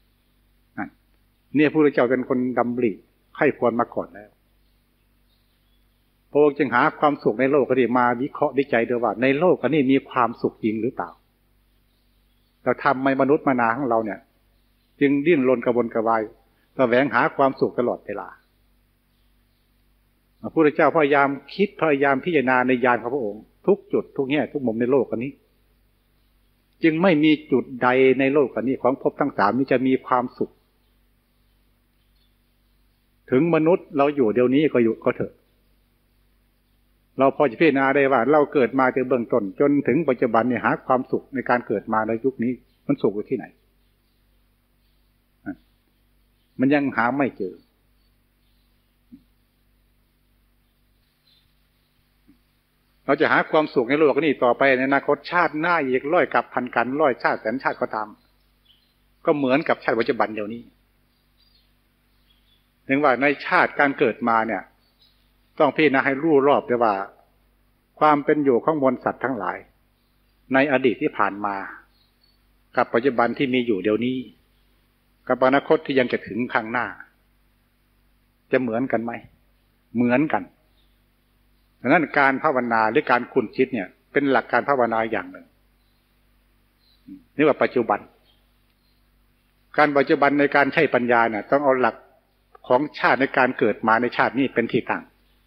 เนี่ยพระพุทธเจ้าเป็นคนดำริให้ควรมาก่อนแล้วพระองค์จึงหาความสุขในโลกนี้มาวิเคราะห์วิจัยดูว่าในโลกนี้มีความสุขจริงหรือเปล่าเราทำให้มนุษย์มนาของเราเนี่ยจึงดิ้นรนกระวนกระวายแสวงหาความสุขตลอดเวลาพระพุทธเจ้าพยายามคิดพยายามพิจารณาในญาณของพระองค์ทุกจุดทุกแง่ทุกมุมในโลกนี้จึงไม่มีจุดใดในโลกนี้ของภพทั้งสามนี้จะมีความสุขถึงมนุษย์เราอยู่เดี๋ยวนี้ก็เถอะเราพอจะพิจารณาได้ว่าเราเกิดมาจากเบื้องต้นจนถึงปัจจุบันเนี่ยหาความสุขในการเกิดมาในยุคนี้มันสุขอยู่ที่ไหนมันยังหาไม่เจอเราจะหาความสุขในโลกนี้ต่อไปในอนาคตชาติหน้าอีกร้อยกับพันกันร้อยชาติแสนชาติก็ตามก็เหมือนกับชาติปัจจุบันเดี๋ยวนี้ถึงว่าในชาติการเกิดมาเนี่ยต้องพิจารณาให้รู้รอบด้วยว่าความเป็นอยู่ของมวลสัตว์ทั้งหลายในอดีตที่ผ่านมากับปัจจุบันที่มีอยู่เดี๋ยวนี้กับอนาคตที่ยังจะถึงข้างหน้าจะเหมือนกันไหมเหมือนกันดังนั้นการภาวนาหรือการคุ้นคิดเนี่ยเป็นหลักการภาวนาอย่างหนึ่งนี่ว่าปัจจุบันการปัจจุบันในการใช้ปัญญาเนี่ยต้องเอาหลักของชาติในการเกิดมาในชาตินี้เป็นที่ตั้ง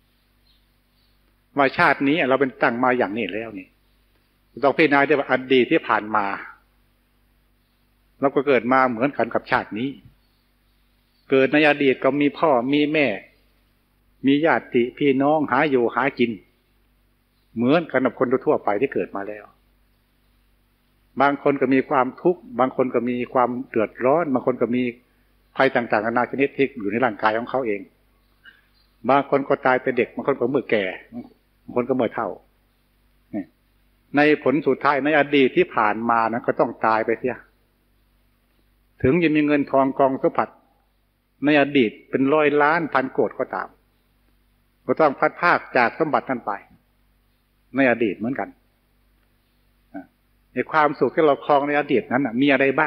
ว่าชาตินี้เราเป็นตั้งมาอย่างนี้แล้วนี่ต้องพิจารณาได้ว่าอดีตที่ผ่านมาเราก็เกิดมาเหมือนกันกับชาตินี้เกิดในอดีตก็มีพ่อมีแม่มีญาติพี่น้องหาอยู่หากินเหมือนกันกับคนทั่วไปที่เกิดมาแล้วบางคนก็มีความทุกข์บางคนก็มีความเดือดร้อนบางคนก็มีภัยต่างๆนานาชนิดที่อยู่ในร่างกายของเขาเองบางคนก็ตายเป็นเด็กบางคนก็เมื่อแก่บางคนก็เมื่อเฒ่าในผลสุดท้ายในอดีตที่ผ่านมานะก็ต้องตายไปเสียถึงจะมีเงินทองกองสมบัติในอดีตเป็นร้อยล้านพันโกฏก็ตามก็ต้องพัดพรากจากสมบัตินั้นไปในอดีตเหมือนกันในความสุขที่เราครองในอดีตนั้นมีอะไรบ้าง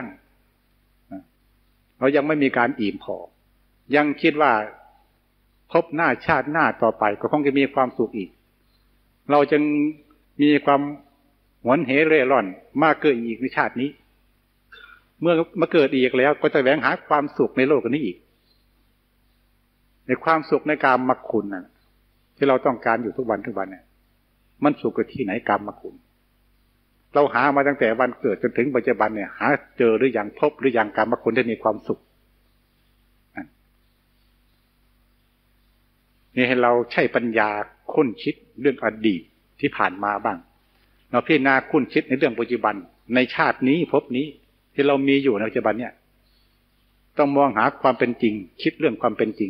เรายังไม่มีการอิ่มพอยังคิดว่าพบหน้าชาติหน้าต่อไปก็คงจะมีความสุขอีกเราจึงมีความหวนเหเร่ร่อนมากเกิดอีกในชาตินี้เมื่อมาเกิดอีกแล้วก็จะแสวงหาความสุขในโลกนี้อีกในความสุขในกามคุณน่ะที่เราต้องการอยู่ทุกวันเนี่ยมันสุขกับที่ไหนกามคุณเราหามาตั้งแต่วันเกิดจนถึงปัจจุบันเนี่ยหาเจอหรือยังพบหรือยังกามคุณได้มีความสุขนี่ให้เราใช้ปัญญาค้นคิดเรื่องอดีตที่ผ่านมาบ้างเราพิจารณาค้นคิดในเรื่องปัจจุบันในชาตินี้ภพนี้ที่เรามีอยู่ในปัจจุบันเนี่ยต้องมองหาความเป็นจริงคิดเรื่องความเป็นจริง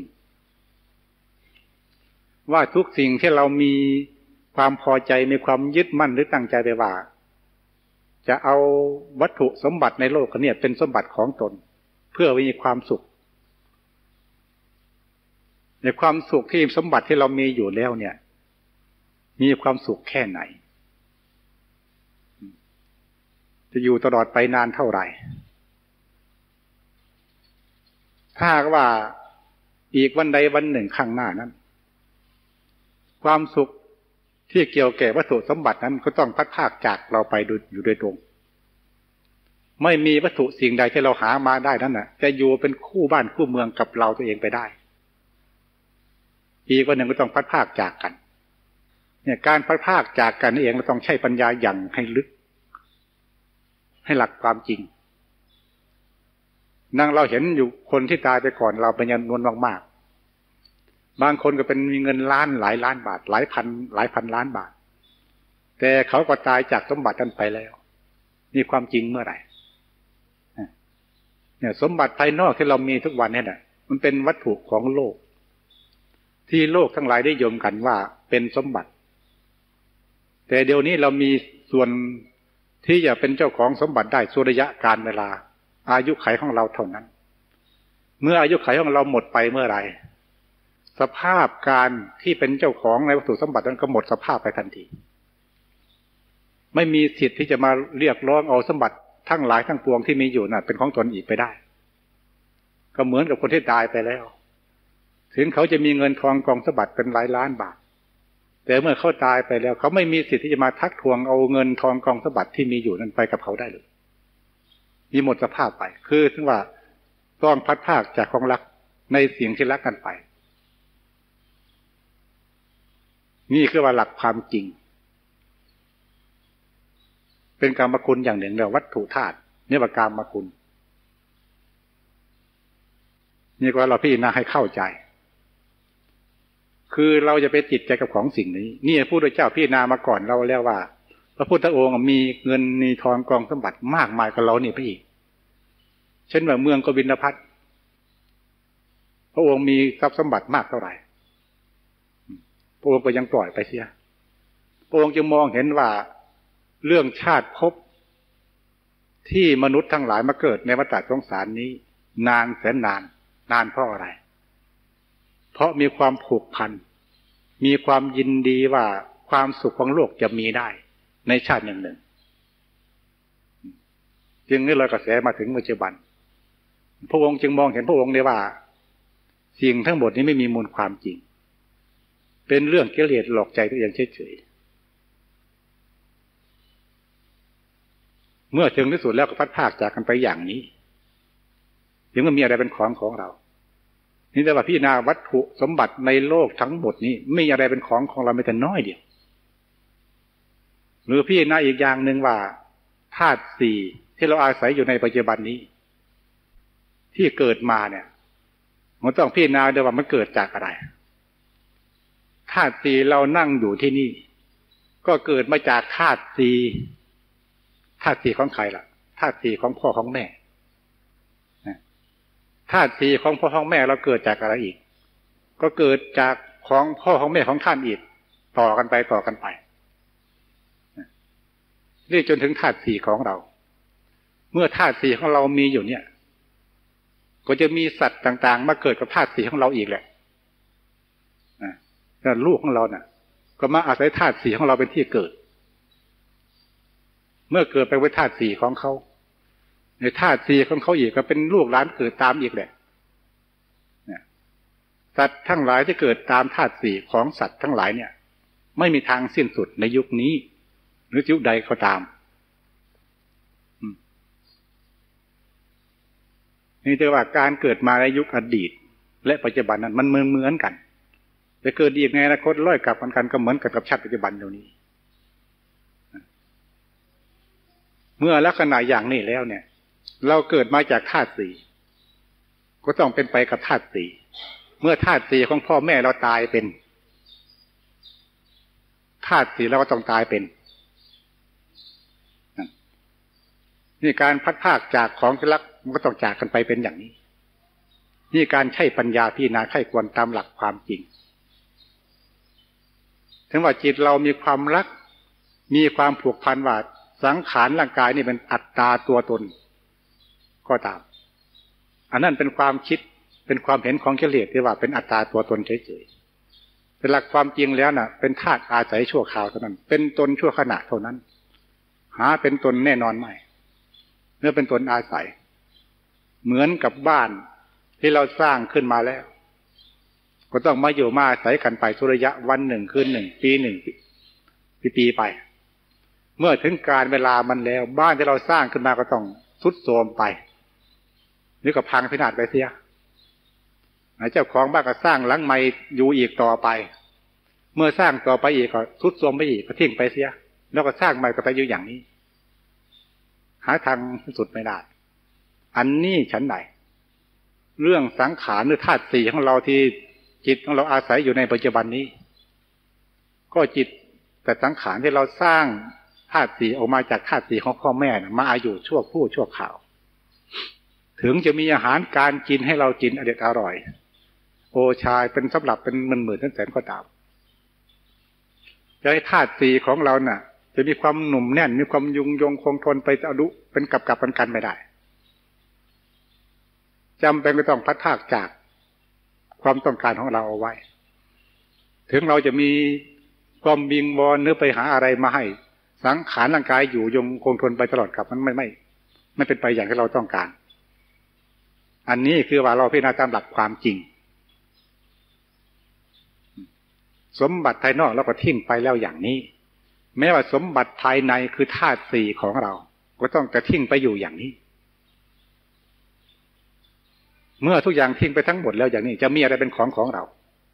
ว่าทุกสิ่งที่เรามีความพอใจมีความยึดมั่นหรือตั้งใจไปว่าจะเอาวัตถุสมบัติในโลกนี้เป็นสมบัติของตนเพื่อมีความสุขในความสุขที่สมบัติที่เรามีอยู่แล้วเนี่ยมีความสุขแค่ไหนจะอยู่ตลอดไปนานเท่าไหร่ถ้าว่าอีกวันใดวันหนึ่งข้างหน้านั้นความสุขที่เกี่ยวแก่วัตถุสมบัตินั้นก็ต้องพัดพรากจากเราไปอยู่โดยตรงไม่มีวัตถุสิ่งใดที่เราหามาได้นั้นน่ะจะอยู่เป็นคู่บ้านคู่เมืองกับเราตัวเองไปได้อีกวันหนึ่งก็ต้องพัดพรากจากกันเนี่ยการพัดพรากจากกันนี่เองเราต้องใช้ปัญญาอย่างให้ลึกให้หลักความจริงนั่งเราเห็นอยู่คนที่ตายไปก่อนเราเป็นจำนวนมากๆบางคนก็เป็นมีเงินล้านหลายล้านบาทหลายพันล้านบาทแต่เขาก็ตายจากสมบัตินั้นไปแล้วนี่ความจริงเมื่อไหร่เนี่ยสมบัติภายนอกที่เรามีทุกวันเนี่ยมันเป็นวัตถุของโลกที่โลกทั้งหลายได้ยมกันว่าเป็นสมบัติแต่เดี๋ยวนี้เรามีส่วนที่จะเป็นเจ้าของสมบัติได้ส่วนระยะการเวลาอายุขัยของเราเท่านั้นเมื่ออายุขัยของเราหมดไปเมื่อไหร่สภาพการที่เป็นเจ้าของในวัตถุสมบัตินั้นก็หมดสภาพไปทันทีไม่มีสิทธิ์ที่จะมาเรียกร้องเอาสมบัติทั้งหลายทั้งปวงที่มีอยู่น่ะเป็นของตนอีกไปได้ก็เหมือนกับคนที่ตายไปแล้วถึงเขาจะมีเงินทองกองสมบัติเป็นหลายล้านบาทแต่เมื่อเขาตายไปแล้วเขาไม่มีสิทธิ์ที่จะมาทักทวงเอาเงินทองกองสมบัติที่มีอยู่นั้นไปกับเขาได้เลยมีหมดสภาพไปคือถึงว่าต้องพัดพรากจากของรักในสิ่งที่รักกันไปนี่คือว่าหลักความจริงเป็นกรรมคุณอย่างหนึ่งเรียกวัตถุธาตุนี่ว่ากรรมคุณนี่ก็เราพิจารณาให้เข้าใจคือเราจะไปติดใจกับของสิ่งนี้นี่พระพุทธเจ้าพิจารณามาก่อนเราแล้วว่าพระพุทธองค์มีเงินมีทองกองสมบัติมากมายกว่าเรานี่พี่เช่นว่าเมืองกบิลพัสดุพระองค์มีทรัพย์สมบัติมากเท่าไหร่พระองค์ก็ยังปล่อยไปเสียพระองค์จึงมองเห็นว่าเรื่องชาติภพที่มนุษย์ทั้งหลายมาเกิดในวัฏสงสารนี้นานแสนนานเพราะอะไรเพราะมีความผูกพันมีความยินดีว่าความสุขของโลกจะมีได้ในชาติหนึ่งจึงนี่เลยกระแสมาถึงปัจจุบันพระองค์จึงมองเห็นพระองค์ได้ว่าสิ่งทั้งหมดนี้ไม่มีมูลความจริงเป็นเรื่องกิเลสหลอกใจตัวเองเฉยๆเมื่อถึงที่สุดแล้วก็พัดพรากจากกันไปอย่างนี้ถึงมันมีอะไรเป็นของเรานี่แต่ว่าพิจารณาวัตถุสมบัติในโลกทั้งหมดนี้ไม่มีอะไรเป็นของเราไม่แต่น้อยเดียวหรือพิจารณาอีกอย่างหนึ่งว่าธาตุสี่ที่เราอาศัยอยู่ในปัจจุบันนี้ที่เกิดมาเนี่ยมันต้องพิจารณาด้วยว่ามันเกิดจากอะไรธาตุสี่เรานั่งอยู่ที่นี่ก็เกิดมาจากธาตุสี่ของใครล่ะธาตุสี่ของพ่อของแม่ธาตุสี่ของพ่อของแม่เราเกิดจากอะไรอีกก็เกิดจากของพ่อของแม่ของท่านอีกต่อกันไปนี่จนถึงธาตุสี่ของเราเมื่อธาตุสี่ของเรามีอยู่เนี่ยก็จะมีสัตว์ต่างๆมาเกิดกับธาตุสี่ของเราอีกแหละลูกของเราน่ะก็มาอาศัยธาตุสี่ของเราเป็นที่เกิดเมื่อเกิดไปไว้ธาตุสี่ของเขาในธาตุสี่ของเขาอีกก็เป็นลูกหลานเกิดตามอีกแหละสัตว์ทั้งหลายที่เกิดตามธาตุสี่ของสัตว์ทั้งหลายเนี่ยไม่มีทางสิ้นสุดในยุคนี้หรือยุคใดก็ตามนี่จะว่าการเกิดมาในยุคอดีตและปัจจุบันนั้นมันเหมือนกันจะเกิดอีกในอนาคตร้อยกลับกันก็เหมือนกับชาติปัจจุบันเดี๋ยวนี้เมื่อลักษณะอย่างนี้แล้วเนี่ยเราเกิดมาจากธาตุสี่ก็ต้องเป็นไปกับธาตุสี่เมื่อธาตุสี่ของพ่อแม่เราตายเป็นธาตุสี่เราก็ต้องตายเป็นนี่การพัดพรากจากของที่รักมันก็ต้องจากกันไปเป็นอย่างนี้นี่การใช้ปัญญาพิจารณาไข้ควรตามหลักความจริงถึงว่าจิตเรามีความรักมีความผูกพันว่าสังขารร่างกายนี่เป็นอัตตาตัวตนก็ตามอันนั้นเป็นความคิดเป็นความเห็นของกิเลสที่ว่าเป็นอัตตาตัวตนเฉยๆแต่หลักความจริงแล้วน่ะเป็นธาตุอาศัยชั่วคราวเท่านั้นเป็นตนชั่วขณะเท่านั้นหาเป็นตนแน่นอนไม่เมื่อเป็นตนอาศัยเหมือนกับบ้านที่เราสร้างขึ้นมาแล้วก็ต้องมาอยู่มาอาศัยกันไปสุริยะวันหนึ่งคืนหนึ่งปีหนึ่งปีไปเมื่อถึงการเวลามันแล้วบ้านที่เราสร้างขึ้นมาก็ต้องทรุดโทรมไปนี่ก็พังพินาศไปเสียเจ้าของบ้านก็สร้างหลังใหม่อยู่อีกต่อไปเมื่อสร้างต่อไปอีกก็ทรุดโทรมไปอีกก็ทิ้งไปเสียแล้วก็สร้างใหม่ก็ไปอยู่อย่างนี้หาทางสุดไม่ได้อันนี้ฉันไหนเรื่องสังขารหรือธาตุสี่ของเราที่จิตของเราอาศัยอยู่ในปัจจุบันนี้ก็จิตแต่สังขารที่เราสร้างธาตุสี่ออกมาจากธาตุสี่ของพ่อแม่มาอายุชั่วครู่ชั่วคราวถึงจะมีอาหารการกินให้เรากินอร่อยโอชาเป็นสำหรับเป็นหมื่นแสนก็ตามจะให้ธาตุสี่ของเราน่ะจะมีความหนุ่มแน่นมีความยุ่งยงคงทนไปอนุเป็นกับกันไม่ได้จำเป็นก็ต้องพัดภาคจากความต้องการของเราเอาไว้ถึงเราจะมีความวิงวอนหรือไปหาอะไรมาให้สังขารร่างกายอยู่ยงคงทนไปตลอดกับมันไม่เป็นไปอย่างที่เราต้องการอันนี้คือว่าเราพิจารณาตามหลักความจริงสมบัติภายนอกเราก็ทิ้งไปแล้วอย่างนี้แม้ว่าสมบัติภายในคือธาตุสี่ของเราก็ต้องจะทิ้งไปอยู่อย่างนี้เมื่อทุกอย่างทิ้งไปทั้งหมดแล้วอย่างนี้จะมีอะไรเป็นของเรา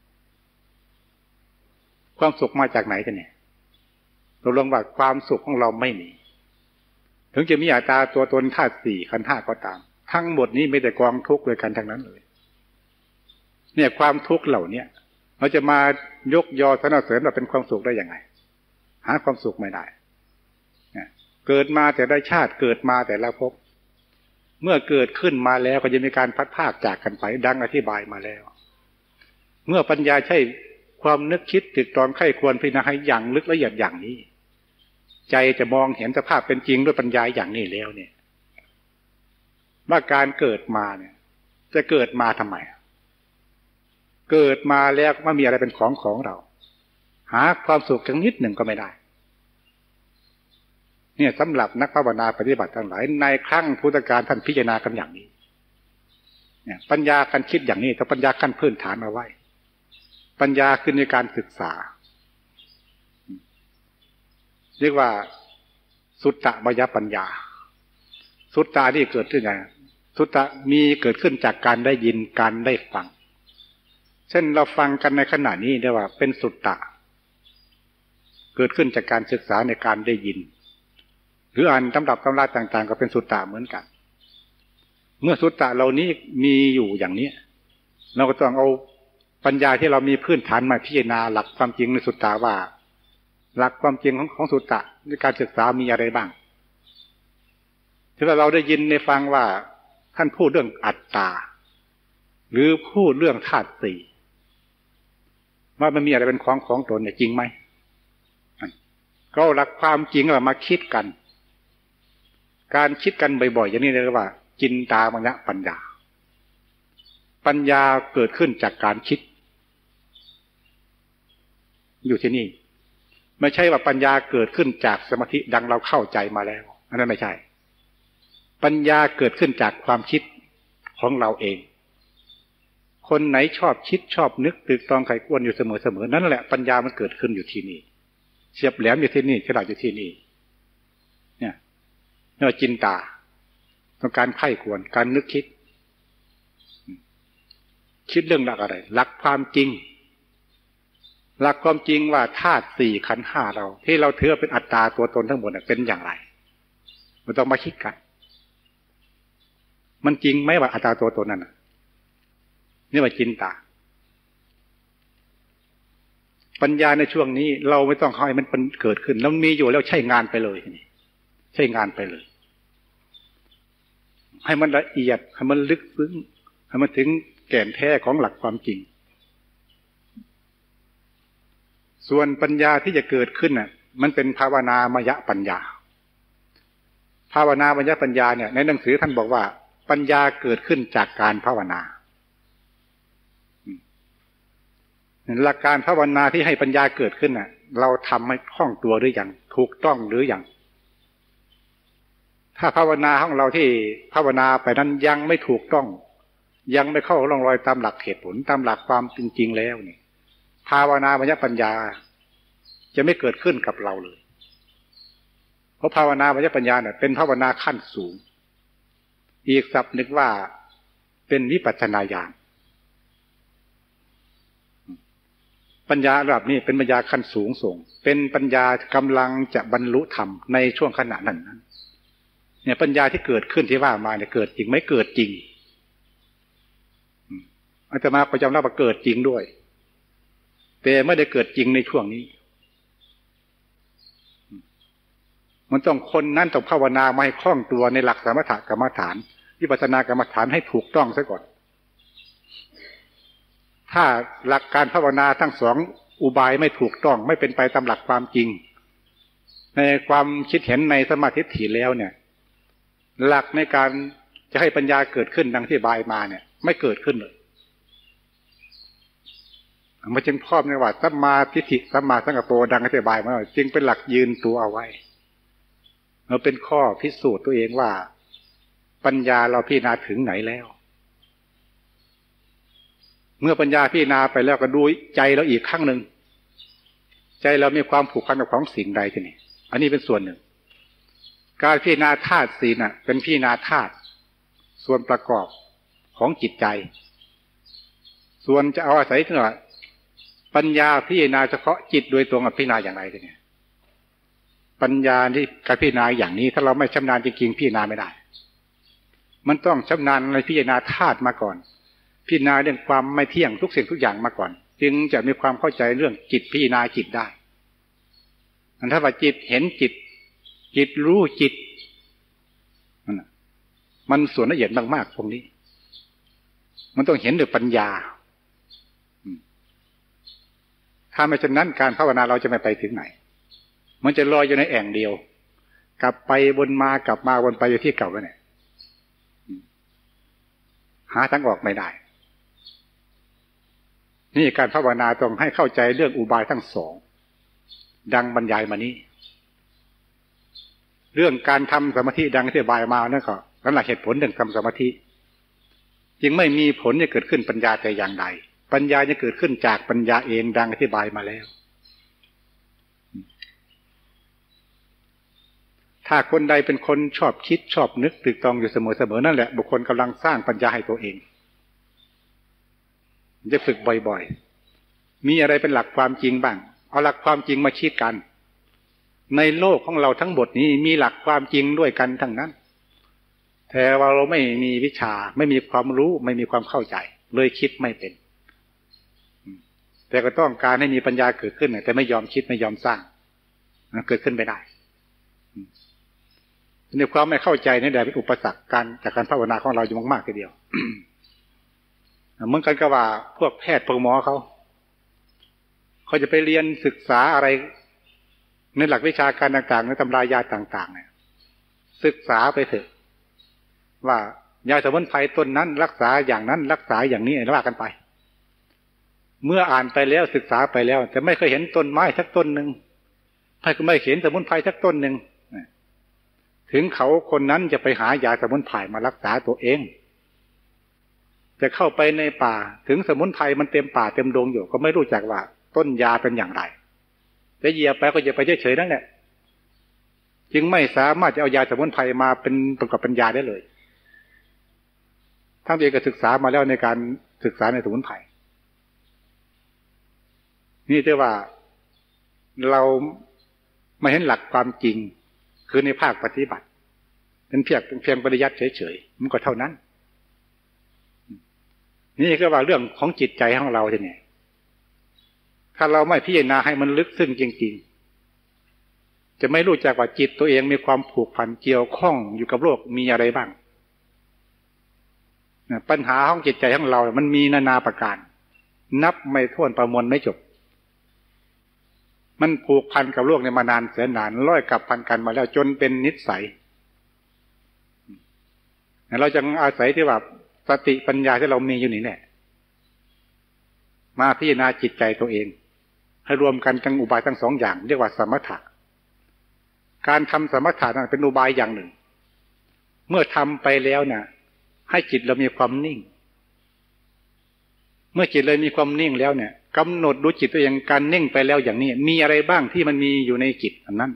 ความสุขมาจากไหนกันเนี่ยตกลงว่าความสุขของเราไม่มีถึงจะมีอัตตาตัวตนธาตุสี่ขันธ์ห้าก็ตามทั้งหมดนี้ไม่แต่กองทุกข์ด้วยกันทั้งนั้นเลยเนี่ยความทุกข์เหล่านี้เราจะมายกยอสรรเสริญว่าเป็นความสุขได้ยังไงหาความสุขไม่ได้เกิดมาแต่ได้ชาติเกิดมาแต่ละภพเมื่อเกิดขึ้นมาแล้วก็จะมีการพัดพรากจากกันไปดังอธิบายมาแล้วเมื่อปัญญาใช่ความนึกคิดตรึกตรองไข้ควรพิจารณาให้อย่างลึกละเอียดอย่างนี้ใจจะมองเห็นสภาพเป็นจริงด้วยปัญญาอย่างนี้แล้วเนี่ยว่าการเกิดมาเนี่ยจะเกิดมาทำไมเกิดมาแล้วไม่มีอะไรเป็นของเราหาความสุขจังนิดหนึ่งก็ไม่ได้เนี่ยสำหรับนักภาวนาปฏิบัติทั้งหลายในครั้งพุทธกาลท่านพิจารณากันอย่างนี้เนี่ยปัญญาการคิดอย่างนี้ถ้าปัญญาขั้นพื้นฐานเอาไว้ปัญญาขึ้นในการศึกษาเรียกว่าสุตตมยปัญญาสุตตะนี่เกิดขึ้นไงสุตตะมีเกิดขึ้นจากการได้ยินการได้ฟังเช่นเราฟังกันในขณะนี้เรียกว่าเป็นสุตตะเกิดขึ้นจากการศึกษาในการได้ยินหรืออ่านตำรับตำราต่างๆก็เป็นสุตตะเหมือนกันเมื่อสุตตะเหล่านี้มีอยู่อย่างนี้เราก็ต้องเอาปัญญาที่เรามีพื้นฐานมาพิจารณาหลักความจริงในสุตตะว่าหลักความจริงของสุตตะในการศึกษามีอะไรบ้างที่เราได้ยินในฟังว่าท่านพูดเรื่องอัตตาหรือพูดเรื่องธาตุสี่ว่ามันมีอะไรเป็นของตนเนี่ยจริงไหมก็หลักความจริงมาคิดกันการคิดกันบ่อยๆอย่างนี้เรียกว่าจินตามยปัญญาปัญญาเกิดขึ้นจากการคิดอยู่ที่นี่ไม่ใช่ว่าปัญญาเกิดขึ้นจากสมาธิดังเราเข้าใจมาแล้วอันนั้นไม่ใช่ปัญญาเกิดขึ้นจากความคิดของเราเองคนไหนชอบคิดชอบนึกตรึกตรองไขควรอยู่เสมอนั่นแหละปัญญามันเกิดขึ้นอยู่ที่นี่เฉียบแหลมอยู่ที่นี่ฉลาดอยู่ที่นี่เนี่ยเนื้อจินตาต้องการไข้ควรการนึกคิดเรื่องหลักอะไรหลักความจริงหลักความจริงว่าธาตุสี่ขันธ์ห้าเราที่เราถือเป็นอัตตาตัวตนทั้งหมดเป็นอย่างไรมันต้องมาคิดกันมันจริงไหมว่าอัตตาตัวตนนั้นนี่ว่าจินตาปัญญาในช่วงนี้เราไม่ต้องให้มันเกิดขึ้นแล้วมีอยู่แล้วใช้งานไปเลยใช้งานไปเลยให้มันละเอียดให้มันลึกซึ้งให้มันถึงแก่นแท้ของหลักความจริงส่วนปัญญาที่จะเกิดขึ้นน่ะมันเป็นภาวนามยปัญญาภาวนามยปัญญาเนี่ยในหนังสือท่านบอกว่าปัญญาเกิดขึ้นจากการภาวนาหลักการภาวนาที่ให้ปัญญาเกิดขึ้นน่ะเราทำให้คล่องตัวหรือยังถูกต้องหรือยังถ้าภาวนาของเราที่ภาวนาไปนั้นยังไม่ถูกต้องยังไม่เข้าร่องรอยตามหลักเหตุผลตามหลักความจริงๆแล้วนี่ภาวนามยปัญญาจะไม่เกิดขึ้นกับเราเลยเพราะภาวนามยปัญญาเนี่ยเป็นภาวนาขั้นสูงอีกศัพท์นึกว่าเป็นวิปัสสนาญาณปัญญาระดับนี้เป็นปัญญาขั้นสูงส่งเป็นปัญญากำลังจะบรรลุธรรมในช่วงขณะนั้นเนี่ยปัญญาที่เกิดขึ้นที่ว่ามาเนี่ยเกิดจริงไหมเกิดจริงอาตมาประจำรับว่าเกิดจริงด้วยแต่ไม่ได้เกิดจริงในช่วงนี้มันต้องคนนั้นต้องภาวนามาให้คล่องตัวในหลักสมถกรรมฐานวิปัสสนากรรมฐานให้ถูกต้องซะก่อนถ้าหลักการภาวนาทั้งสองอุบายไม่ถูกต้องไม่เป็นไปตามหลักความจริงในความคิดเห็นในสมาธิถี่แล้วเนี่ยหลักในการจะให้ปัญญาเกิดขึ้นดังที่บายมาเนี่ยไม่เกิดขึ้นเลยมันจึงพร้อมในว่าสัมมาทิฏฐิสัมมาสังกัปโปดังอธิบายมาจึงเป็นหลักยืนตัวเอาไว้เราเป็นข้อพิสูจน์ตัวเองว่าปัญญาเราพิจารณาถึงไหนแล้วเมื่อปัญญาพิจารณาไปแล้วก็ดูใจเราอีกครั้งหนึ่งใจเรามีความผูกพันกับของสิ่งใดทีนี้อันนี้เป็นส่วนหนึ่งการพิจารณาธาตุสี่น่ะเป็นพิจารณาธาตุส่วนประกอบของจิตใจส่วนจะเอาอาศัยที่ว่าปัญญาพิจารณาเฉพาะจิตโดยตรงพิจารณาอย่างไรทีนี้ปัญญาที่การพิจารณาอย่างนี้ถ้าเราไม่ชำนาญจริงๆพิจารณาไม่ได้มันต้องชำนาญในพิจารณาธาตุมาก่อนพิจารณาเรื่องความไม่เที่ยงทุกสิ่งทุกอย่างมาก่อนจึงจะมีความเข้าใจเรื่องจิตพิจารณาจิตได้ถ้าว่าจิตเห็นจิตจิตรู้จิตมันส่วนละเอียดมากๆตรงนี้มันต้องเห็นด้วยปัญญาถ้าไม่เช่นนั้นการภาวนาเราจะไม่ไปถึงไหนมันจะลอยอยู่ในแอ่งเดียวกลับไปวนมากลับมาวนไปอยู่ที่เก่าแล้วเนี่ยหาทางออกไม่ได้นี่การภาวนาต้องให้เข้าใจเรื่องอุบายทั้งสองดังบรรยายมานี้เรื่องการทำสมาธิดังอธิบายมานั่นก็นั่นแหละเหตุผลเรื่องทำสมาธิจึงไม่มีผลจะเกิดขึ้นปัญญาแต่อย่างใดปัญญาจะเกิดขึ้นจากปัญญาเองดังอธิบายมาแล้วถ้าคนใดเป็นคนชอบคิดชอบนึกตรึกตรองอยู่เสมอๆนั่นแหละบุคคลกำลังสร้างปัญญาให้ตัวเองจะฝึกบ่อยๆมีอะไรเป็นหลักความจริงบ้างเอาหลักความจริงมาคิดกันในโลกของเราทั้งหมดนี้มีหลักความจริงด้วยกันทั้งนั้นแต่ว่าเราไม่มีวิชาไม่มีความรู้ไม่มีความเข้าใจเลยคิดไม่เป็นแต่ก็ต้องการให้มีปัญญาเกิดขึ้นแต่ไม่ยอมคิดไม่ยอมสร้างเกิดขึ้นไม่ได้ในความไม่เข้าใจนี่แหละเป็นอุปสรรคจากการภาวนาของเราอยู่มากๆทีเดียว เหมือนกันกับว่าพวกแพทย์พวกหมอเขาจะไปเรียนศึกษาอะไรในหลักวิชาการต่างๆในตำรายาต่างๆเนี่ยศึกษาไปเถอะว่ายาสมุนไพรต้นนั้นรักษาอย่างนั้นรักษาอย่างนี้ว่ากันไปเมื่ออ่านไปแล้วศึกษาไปแล้วแต่ไม่เคยเห็นต้นไม้สักต้นหนึ่งไม่เห็นสมุนไพรสักต้นหนึ่งถึงเขาคนนั้นจะไปหายาสมุนไพรมารักษาตัวเองจะเข้าไปในป่าถึงสมุนไพรมันเต็มป่าเต็มดงอยู่ก็ไม่รู้จักว่าต้นยาเป็นอย่างไรแต่เหยียบไปก็จะไปเฉยๆนั่นแหละจึงไม่สามารถจะเอายาสมุนไพรมาเป็นประกอบปัญญาได้เลยทั้งที่ก็ศึกษามาแล้วในการศึกษาในสมุนไพรนี่เรียกว่าเราไม่เห็นหลักความจริงคือในภาคปฏิบัติเป็นเพียงปริยัติเฉยๆมันก็เท่านั้นนี่ก็ว่าเรื่องของจิตใจของเราเนี่ยถ้าเราไม่พิจารณาให้มันลึกซึ้งจริงๆจะไม่รู้จักว่าจิตตัวเองมีความผูกพันเกี่ยวข้องอยู่กับโลกมีอะไรบ้างปัญหาของจิตใจของเรามันมีนานาประการนับไม่ถ้วนประมวลไม่จบมันผูกพันกับโลกในมานานแสนนานร้อยกับพันกันมาแล้วจนเป็นนิสัยเราจะอาศัยที่ว่าสติปัญญาที่เรามีอยู่นี่แหละมาพิจารณาจิตใจตัวเองให้รวมกันทั้งอุบายทั้งสองอย่างเรียกว่าสมถะการทำสมถะนั้นเป็นอุบายอย่างหนึ่งเมื่อทำไปแล้วเนี่ยให้จิตเรามีความนิ่งเมื่อจิตเลยมีความนิ่งแล้วเนี่ยกำหนดดูจิตตัวเองการนิ่งไปแล้วอย่างนี้มีอะไรบ้างที่มันมีอยู่ในจิตอันนั้น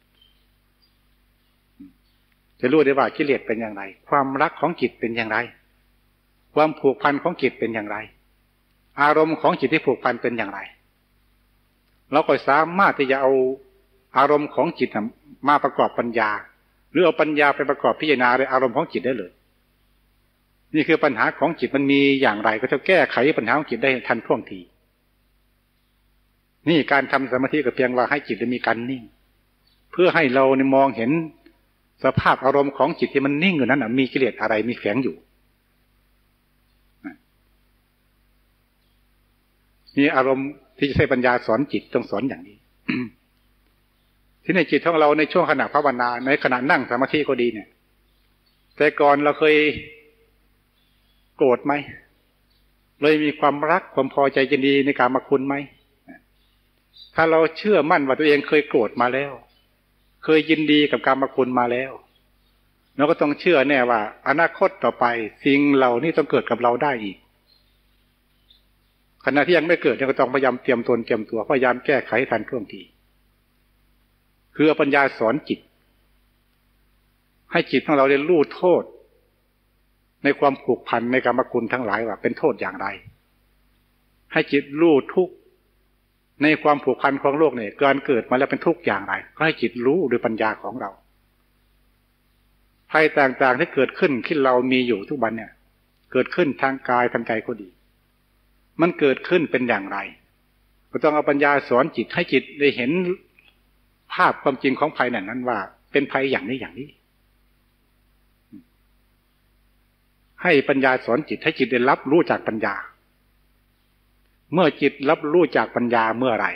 จะรู้ได้ว่ากิเลสเป็นอย่างไรความรักของจิตเป็นอย่างไรความผูกพันของจิตเป็นอย่างไรอารมณ์ของจิตที่ผูกพันเป็นอย่างไรเราก็สามารถที่จะเอาอารมณ์ของจิตมาประกอบปัญญาหรือเอาปัญญาไปประกอบพิจารณาในอารมณ์ของจิตได้เลยนี่คือปัญหาของจิตมันมีอย่างไรก็จะแก้ไขปัญหาของจิตได้ทันท่วงทีนี่การทำสมาธิก็เพียงว่าให้จิตมีการนิ่งเพื่อให้เรามองเห็นสภาพอารมณ์ของจิตที่มันนิ่งอยู่นั้นมีกิเลสอะไรมีแฝงอยู่มีอารมณ์ที่จะใช้ปัญญาสอนจิตต้องสอนอย่างนี้ ที่ในจิตของเราในช่วงขณะภาวนาในขณะนั่งสมาธิก็ดีเนี่ยแต่ก่อนเราเคยโกรธไหมเลยมีความรักความพอใจยินดีในกามคุณไหมถ้าเราเชื่อมั่นว่าตัวเองเคยโกรธมาแล้วเคยยินดีกับกามคุณมาแล้วเราก็ต้องเชื่อแน่ว่าอนาคตต่อไปสิ่งเหล่านี้ต้องเกิดกับเราได้อีกขณะที่ยังไม่เกิดเราก็ต้องพยายามเตรียมตนเตรียมตัวพยายามแก้ไขทันท่วงทีคือปัญญาสอนจิตให้จิตของเราได้รู้โทษในความผูกพันในกามคุณทั้งหลายว่าเป็นโทษอย่างไรให้จิตรู้ทุกข์ในความผูกพันของโลกเนี่ยการเกิดมาแล้วเป็นทุกข์อย่างไรก็ให้จิตรู้ด้วยปัญญาของเราภัยต่างๆที่เกิดขึ้นที่เรามีอยู่ทุกวันเนี่ยเกิดขึ้นทางกายทางใจก็ดีมันเกิดขึ้นเป็นอย่างไรก็ต้องเอาปัญญาสอนจิตให้จิตได้เห็นภาพความจริงของภัยนั้นว่าเป็นภัยอย่างนี้อย่างนี้ให้ปัญญาสอนจิตให้จิตได้รับรู้จากปัญญาเมื่อจิตรับรู้จากปัญญาเมื่อไหร่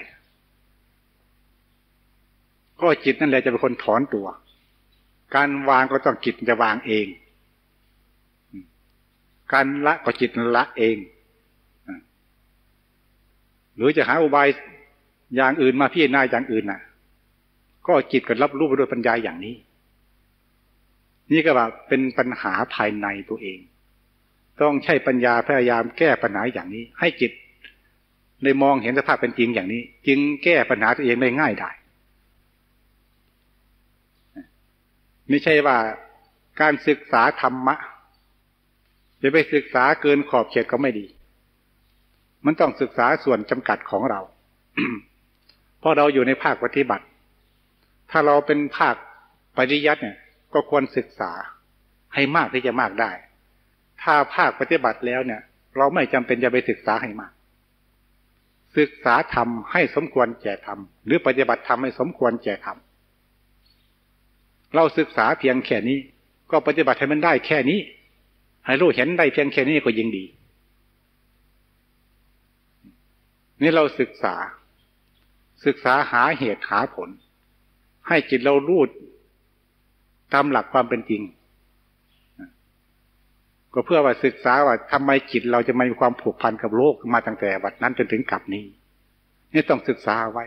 ก็จิตนั่นแหละจะเป็นคนถอนตัวการวางก็ต้องจิตจะวางเองการละก็จิตละเองหรือจะหาอุบายอย่างอื่นมาพิจารณาอย่างอื่นน่ะก็จิตก็รับรู้ไปด้วยปัญญาอย่างนี้นี่ก็ว่าเป็นปัญหาภายในตัวเองต้องใช้ปัญญาพยายามแก้ปัญหาอย่างนี้ให้จิตได้มองเห็นสภาพเป็นจริงอย่างนี้จึงแก้ปัญหาตัวเองได้ง่ายได้ไม่ใช่ว่าการศึกษาธรรมะจะไปศึกษาเกินขอบเขตก็ไม่ดีมันต้องศึกษาส่วนจำกัดของเรา เพราะเราอยู่ในภาคปฏิบัติถ้าเราเป็นภาคปริยัติเนี่ยก็ควรศึกษาให้มากที่จะมากได้ถ้าภาคปฏิบัติแล้วเนี่ยเราไม่จำเป็นจะไปศึกษาให้มากศึกษาธรรมให้สมควรแก่ธรรมหรือปฏิบัติธรรมให้สมควรแก่ธรรมเราศึกษาเพียงแค่นี้ก็ปฏิบัติให้มันได้แค่นี้ให้รู้เห็นได้เพียงแค่นี้ก็ยิ่งดีนี่เราศึกษาหาเหตุหาผลให้จิตเรารู้ตามหลักความเป็นจริงก็เพื่อว่าศึกษาว่าทำไมจิตเราจะมีความผูกพันกับโลกมาตั้งแต่วันนั้นจนถึงกลับนี้นี่ต้องศึกษาไว้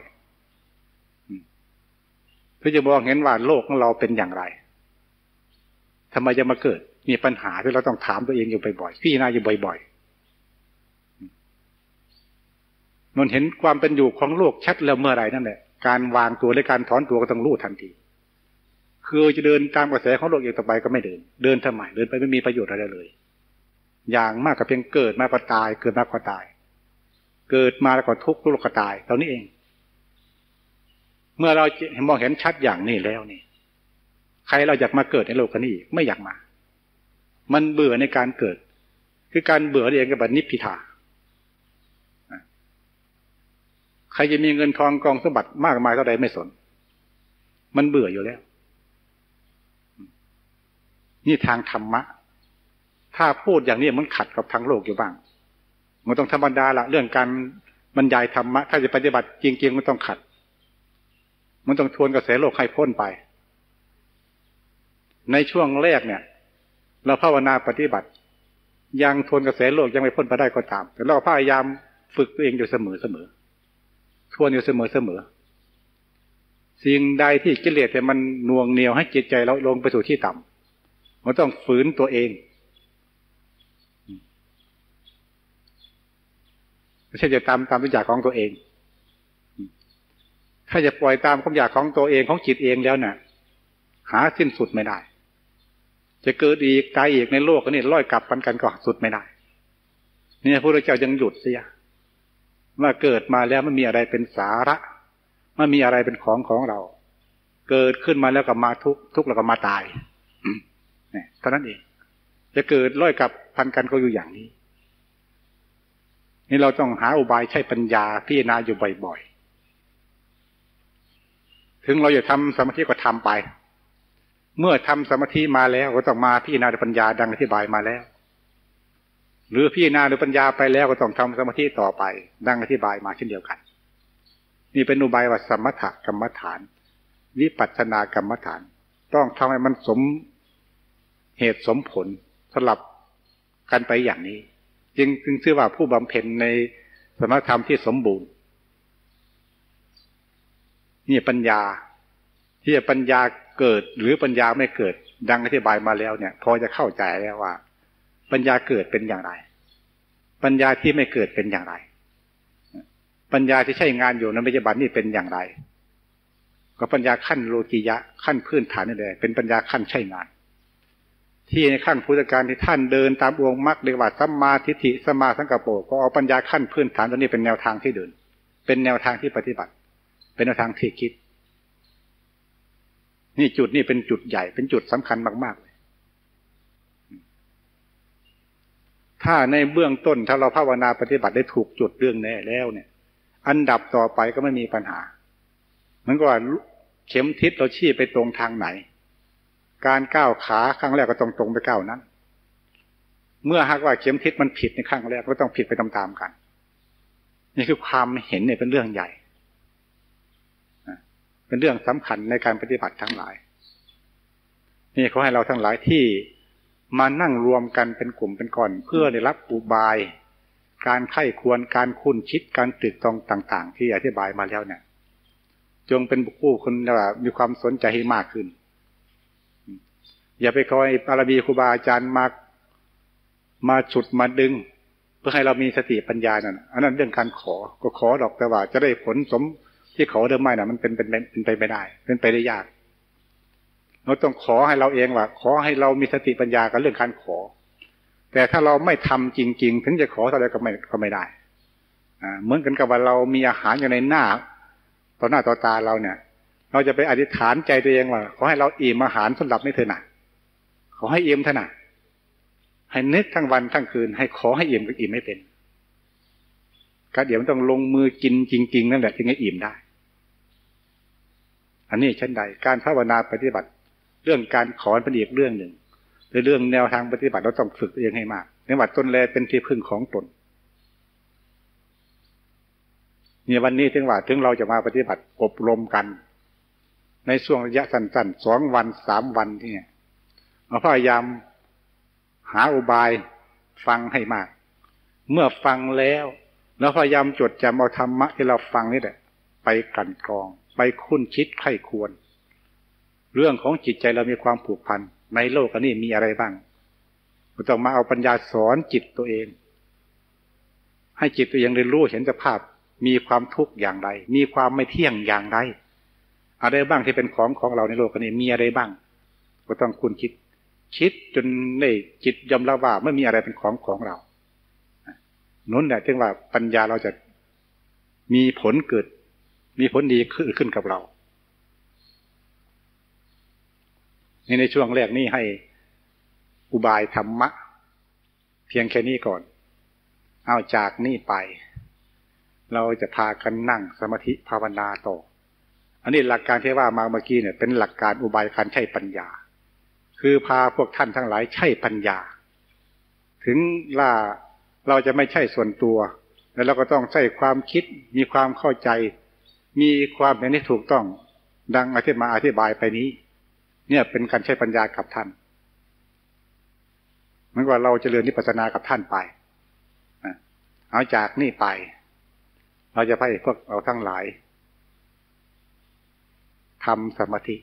เพื่อจะมองเห็นว่าโลกของเราเป็นอย่างไรทำไมจะมาเกิดมีปัญหาที่เราต้องถามตัวเองอยู่บ่อยๆพิจารณาอยู่บ่อยๆนนเห็นความเป็นอยู่ของโลกชัดแล้วเมื่อไหร่นั่นแหละการวางตัวและการถอนตัวก็ต้องรู้ทันทีคือจะเดินตามกระแสของโลกอย่างต่อไปก็ไม่เดินทำไมเดินไปไม่มีประโยชน์อะไรเลยอย่างมากก็เพียงเกิดมาก็ตายเกิดมาก็ตายเกิดมาแล้วก็ทุกข์แล้วก็ตายเท่านี้เองเมื่อเรามองเห็นชัดอย่างนี้แล้วนี่ใครเราอยากมาเกิดในโลกนี้ไม่อยากมามันเบื่อในการเกิดคือการเบื่อเองกับนิพพิทาใครจะมีเงินทองกองสมบัติมากมายเท่าใดไม่สนมันเบื่ออยู่แล้วนี่ทางธรรมะถ้าพูดอย่างนี้มันขัดกับทางโลกอยู่บ้างมันต้องธรรมดาละเรื่องการบรรยายธรรมะถ้าจะปฏิบัติจริงๆมันต้องขัดมันต้องทวนกระแสโลกให้พ้นไปในช่วงแรกเนี่ยเราภาวนาปฏิบัติยังทวนกระแสโลกยังไม่พ้นไปได้ก็ตามแต่เราพยายามฝึกตัวเองอยู่เสมอทวนอยู่เสมอสิ่งใดที่กิเลสมันน่วงเหนี่ยวให้จิตใจเราลงไปสู่ที่ต่ำมันต้องฝืนตัวเองไม่ใช่จะตามความอยากของตัวเองถ้าจะปล่อยตามความอยากของตัวเองของจิตเองแล้วน่ะหาสิ้นสุดไม่ได้จะเกิดอีกตายอีกในโลกนี่ร้อยกลับปันกันก็สุดไม่ได้เนี่ยพระพุทธเจ้ายังหยุดเสียว่าเกิดมาแล้วไม่มีอะไรเป็นสาระไม่มีอะไรเป็นของเราเกิดขึ้นมาแล้วก็มาทุกข์แล้วก็มาตายเนี่ยเท่านั้นเองจะเกิดร้อยกลับพันกันก็อยู่อย่างนี้นี่เราต้องหาอุบายใช้ปัญญาพิจารณาอยู่บ่อยๆถึงเราจะทำสมาธิก็ทำไปเมื่อทำสมาธิมาแล้วก็ต้องมาพิจารณาปัญญาดังอธิบายมาแล้วหรือพิจารณาหรือปัญญาไปแล้วก็ต้องทำสมาธิต่อไปดังอธิบายมาเช่นเดียวกันนี่เป็นอุบายว่าสมถกรรมฐานวิปัสสนากรรมฐานต้องทำให้มันสมเหตุสมผลสลับกันไปอย่างนี้จึงชื่อว่าผู้บำเพ็ญในสมถธรรมที่สมบูรณ์นี่ปัญญาที่ปัญญาเกิดหรือปัญญาไม่เกิดดังอธิบายมาแล้วเนี่ยพอจะเข้าใจแล้วว่าปัญญาเกิดเป็นอย่างไรปัญญาที่ไม่เกิดเป็นอย่างไรปัญญาที่ใช้งานอยู่ในปัจจุบันนี่เป็นอย่างไรก็ปัญญาขั้นโลกิยะขั้นพื้นฐานนี่แหละเป็นปัญญาขั้นใช้งานที่ในขั้นพุทธการที่ท่านเดินตามองค์มรรคเรียกว่าสัมมาทิฏฐิสัมมาสังกัปโปก็เอาปัญญาขั้นพื้นฐานตัวนี้เป็นแนวทางที่เดินเป็นแนวทางที่ปฏิบัติเป็นแนวทางที่คิดนี่จุดนี่เป็นจุดใหญ่เป็นจุดสำคัญมากๆเลยถ้าในเบื้องต้นถ้าเราภาวนาปฏิบัติได้ถูกจุดเรื่องแน่แล้วเนี่ยอันดับต่อไปก็ไม่มีปัญหาเหมือนกับว่าเข็มทิศเราชี้ไปตรงทางไหนการก้าวขาครั้งแรกก็ต้องตรงไปก้าวนั้นเมื่อหากว่าเข็มทิศมันผิดในครั้งแรกก็ต้องผิดไปตามๆกันนี่คือความเห็นเนี่ยเป็นเรื่องใหญ่เป็นเรื่องสำคัญในการปฏิบัติทั้งหลายนี่เขาให้เราทั้งหลายที่มานั่งรวมกันเป็นกลุ่มเป็นก้อนเพื่อได้รับอุบายการไข้ควรการคุ้นคิดการตรึกตรองต่างๆที่อธิบายมาแล้วเนี่ยจงเป็นผู้คนมีความสนใจให้มากขึ้นอย่าไปคอยบารมีครูบาอาจารย์มาฉุดมาดึงเพื่อให้เรามีสติปัญญานั่นอันนั้นเรื่องการขอก็ขอดอกแต่ว่าจะได้ผลสมที่ขอเดิมไม่น่ะมันเป็นไปไม่ได้เป็นไปได้ยากเราต้องขอให้เราเองว่าขอให้เรามีสติปัญญากับเรื่องการขอแต่ถ้าเราไม่ทำจริงๆถึงจะขอเท่าไรก็ไม่ได้เหมือนกันกับว่าเรามีอาหารอยู่ในหน้าต่อหน้าต่อตาเราเนี่ยเราจะไปอธิษฐานใจตัวเองว่าขอให้เราอิ่มอาหารสำหรับนี้เถอะนะขอให้อิ่มเถอะนะให้นึกทั้งวันทั้งคืนให้ขอให้อิ่มก็อิ่มไม่เป็นก็เดี๋ยวมันต้องลงมือกินจริงๆนั่นแหละถึงจะอิ่มได้อันนี้เช่นใดการภาวนาปฏิบัติเรื่องการขอเป็นอีกเรื่องหนึ่งในเรื่องแนวทางปฏิบัติเราต้องฝึกตัวเองให้มากในวัดต้นแลเป็นที่พึ่งของตนเนี่ยวันนี้ถึงเราจะมาปฏิบัติอบรมกันในช่วงระยะสั้นๆ2 วัน3 วันที่เนี่ยเราพยายามหาอุบายฟังให้มากเมื่อฟังแล้วเราพยายามจดจำเอาธรรมะที่เราฟังนี่แหละไปกลั่นกรองไปคุ้นคิดไข้ควรเรื่องของจิตใจเรามีความผูกพันในโลกอันนี้มีอะไรบ้างเราต้องมาเอาปัญญาสอนจิตตัวเองให้จิตตัวเองเรียนรู้เห็นสภาพมีความทุกข์อย่างไรมีความไม่เที่ยงอย่างไรอะไรบ้างที่เป็นของเราในโลกอันนี้มีอะไรบ้างก็ต้องคุ้นคิดจนได้จิตยอมรับว่าไม่มีอะไรเป็นของเรานั่นแหละจึงว่าปัญญาเราจะมีผลเกิดมีผลดีขึ้นกับเราในช่วงแรกนี้ให้อุบายธรรมะเพียงแค่นี้ก่อนเอาจากนี้ไปเราจะพากันนั่งสมาธิภาวนาต่ออันนี้หลักการที่ว่ามาเมื่อกี้เนี่ยเป็นหลักการอุบายการใช้ปัญญาคือพาพวกท่านทั้งหลายใช้ปัญญาถึงเราจะไม่ใช่ส่วนตัวแล้วเราก็ต้องใช้ความคิดมีความเข้าใจมีความเห็นที่ถูกต้องดังอธิบายไปนี้เนี่ยเป็นการใช้ปัญญากับท่านเหมือนว่าเราเจริญวิปัสสนากับท่านไปเอาจากนี่ไปเราจะให้พวกเราทั้งหลายทำสมาธิ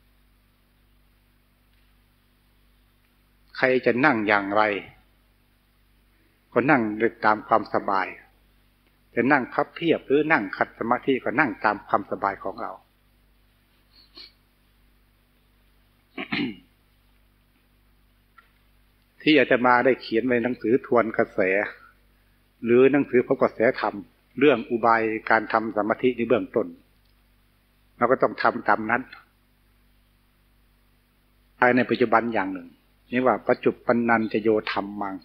ใครจะนั่งอย่างไรก็นั่งด้วยตามความสบายจะนั่งพับเพียบหรือนั่งขัดสมาธิก็นั่งตามความสบายของเรา ที่อาจจะมาได้เขียนไว้หนังสือทวนกระแสหรือหนังสือพบกระแสธรรมเรื่องอุบายการทำสมาธิในเบื้องต้นเราก็ต้องทำตามนั้นภายในปัจจุบันอย่างหนึ่งนี่ว่าปัจจุบันนันจะโยธรรมมัง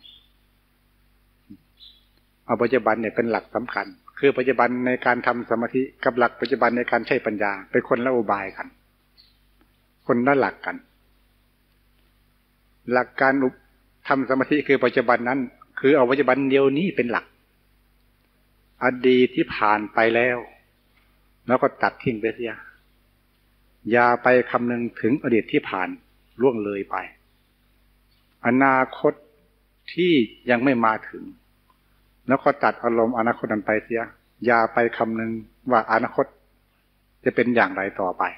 เอาปัจจุบันเนี่ยเป็นหลักสำคัญคือปัจจุบันในการทำสมาธิกับหลักปัจจุบันในการใช้ปัญญาเป็นคนละอุบายกันคนละหลักกันหลักการทำสมาธิคือปัจจุบันนั้นคือเอาปัจจุบันเดียวนี้เป็นหลักอดีตที่ผ่านไปแล้วก็ตัดทิ้งไปเสียอย่าไปคำนึงถึงอดีตที่ผ่านล่วงเลยไปอนาคตที่ยังไม่มาถึงแล้วก็ตัดอารมณ์อนาคตนั้นไปเสียอย่าไปคำนึงว่าอนาคตจะเป็นอย่างไรต่อไป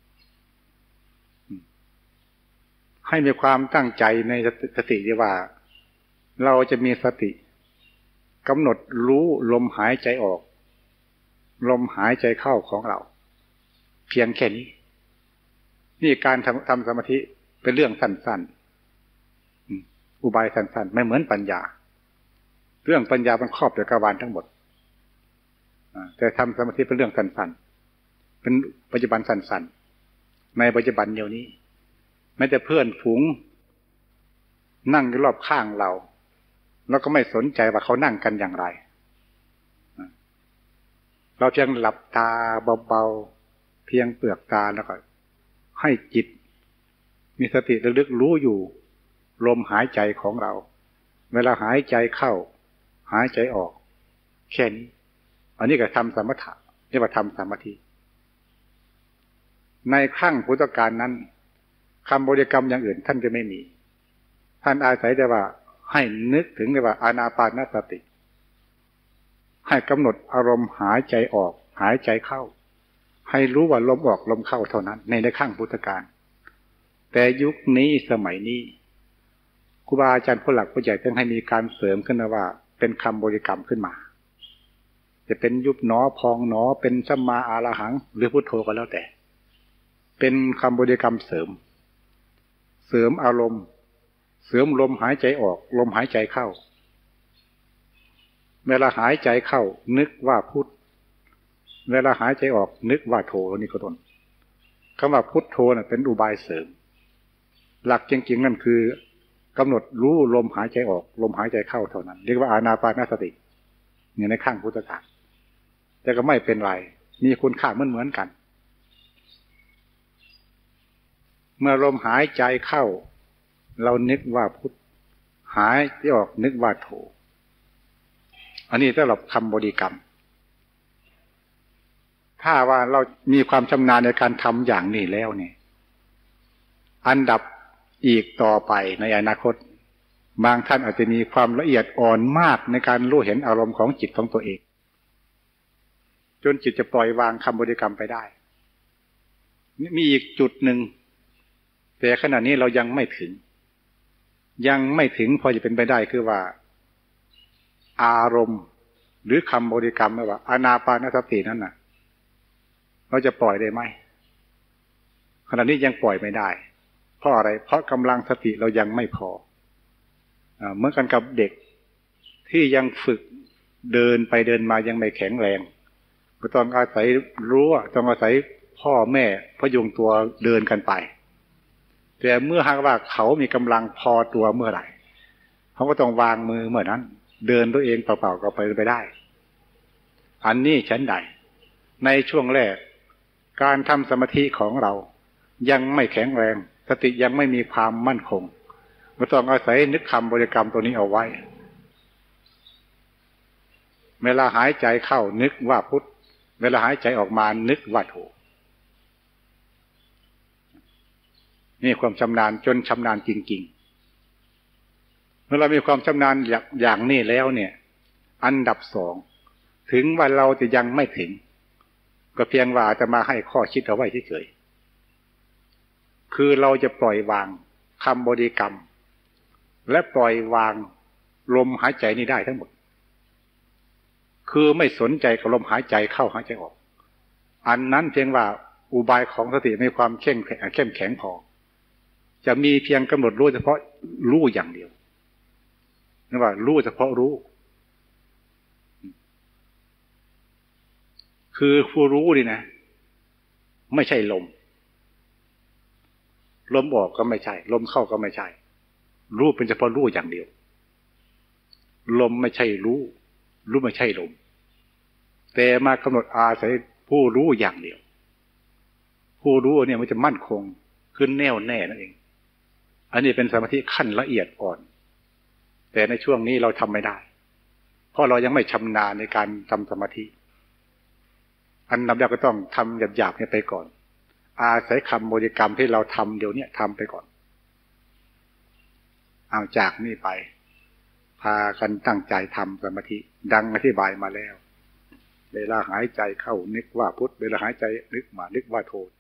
ให้มีความตั้งใจในสติที่ว่าเราจะมีสติกำหนดรู้ลมหายใจออกลมหายใจเข้าของเราเพียงแค่นี้นี่การทำสมาธิเป็นเรื่องสั้นๆอุบายสั้นๆไม่เหมือนปัญญาเรื่องปัญญามันครอบจักรวาลทั้งหมดแต่ทำสมาธิเป็นเรื่องสั้นๆเป็นปัจจุบันสั้นๆในปัจจุบันเดียวนี้แม้แต่เพื่อนฝูงนั่งอยู่รอบข้างเราแล้วก็ไม่สนใจว่าเขานั่งกันอย่างไรเราเพียงหลับตาเบาๆเพียงเปลือกตาแล้วก็ให้จิตมีสติระลึกรู้อยู่ลมหายใจของเราเวลาหายใจเข้าหายใจออกแค่นี้อันนี้ก็ทำสมถะเรียกว่าทำสมาธิในครั้งพุทธกาลนั้นคำบริกรรมอย่างอื่นท่านจะไม่มีท่านอาศัยแต่ว่าให้นึกถึงว่าอานาปานสติให้กำหนดอารมณ์หายใจออกหายใจเข้าให้รู้ว่าลมออกลมเข้าเท่านั้นในครั้งพุทธกาลแต่ยุคนี้สมัยนี้ครูบาอาจารย์ผู้หลักผู้ใหญ่ต้องให้มีการเสริมขึ้นมาว่าเป็นคำบริกรรมขึ้นมาจะเป็นยุบหนอพองหนอเป็นสัมมาอรหังหรือพุทโธก็แล้วแต่เป็นคำบริกรรมเสริมอารมณ์เสริมลมหายใจออกลมหายใจเข้าเวลาหายใจเข้านึกว่าพุทเวลาหายใจออกนึกว่าโธนี่ก็ต้นคำว่าพุทโธน่ะเป็นอุบายเสริมหลักจริงๆนั่นคือกำหนดรู้ลมหายใจออกลมหายใจเข้าเท่านั้นเรียกว่าอานาปานสติอย่างในข้างพุทธกาลแต่ก็ไม่เป็นไรมีคุณค่าเหมือนกันเมื่อลมหายใจเข้าเรานึกว่าพุทหายใจออกนึกว่าโธอันนี้สำหรับคำบริกรรมถ้าว่าเรามีความชำนาญในการทำอย่างนี้แล้วเนี่ยอันดับอีกต่อไปในอนาคตบางท่านอาจจะมีความละเอียดอ่อนมากในการรู้เห็นอารมณ์ของจิตของตัวเองจนจิตจะปล่อยวางคำบริกรรมไปได้มีอีกจุดหนึ่งแต่ขณะนี้เรายังไม่ถึงพอจะเป็นไปได้คือว่าอารมณ์หรือคำบริกรรมไม่ว่าอานาปานสตินั้นน่ะเราจะปล่อยได้ไหมขณะนี้ยังปล่อยไม่ได้เพราะอะไรเพราะกำลังสติเรายังไม่พอเหมือนกันกับเด็กที่ยังฝึกเดินไปเดินมายังไม่แข็งแรงก็ต้องอาศัยรั้วต้องอาศัยพ่อแม่พยุงตัวเดินกันไปแต่เมื่อหากว่าเขามีกำลังพอตัวเมื่อไหร่เขาก็ต้องวางมือเมื่อนั้นเดินตัวเองเปล่าๆก็ไปได้อันนี้ชั้นใดในช่วงแรกการทำสมาธิของเรายังไม่แข็งแรงสติยังไม่มีความมั่นคงก็ต้องอาศัยนึกคำบริกรรมตัวนี้เอาไว้เวลาหายใจเข้านึกว่าพุทเวลาหายใจออกมานึกว่าโธนี่ความชำนาญจนชำนาญจริงๆเมื่อเรามีความชำนาญอย่างนี้แล้วเนี่ยอันดับสองถึงว่าเราจะยังไม่ถึงก็เพียงว่าจะมาให้ข้อคิดเอาไว้เฉยๆคือเราจะปล่อยวางคำบริกรรมและปล่อยวางลมหายใจนี้ได้ทั้งหมดคือไม่สนใจกับลมหายใจเข้าหายใจออกอันนั้นเพียงว่าอุบายของสติมีความเข้มแข็งพอจะมีเพียงกำหนดรู้เฉพาะรู้อย่างเดียวนั่นว่ารู้เฉพาะรู้คือผู้รู้นี่นะไม่ใช่ลมออกก็ไม่ใช่ลมเข้าก็ไม่ใช่รู้เป็นเฉพาะรู้อย่างเดียวลมไม่ใช่รู้ไม่ใช่ลมแต่มากำหนดอาศัยผู้รู้อย่างเดียวผู้รู้เนี่ยมันจะมั่นคงขึ้นแน่วแน่นั่นเองอันนี้เป็นสมาธิขั้นละเอียดอ่อนแต่ในช่วงนี้เราทำไม่ได้เพราะเรายังไม่ชำนาญในการทำสมาธิอันดับแรกก็ต้องทำหยาบๆเนี่ยไปก่อนอาศัยคำบริกรรมที่เราทำเดี๋ยวนี้ทำไปก่อนเอาจากนี่ไปพากันตั้งใจทำสมาธิดังอธิบายมาแล้วเวลาหายใจเข้านึกว่าพุทธเวลาหายใจนึกว่าโท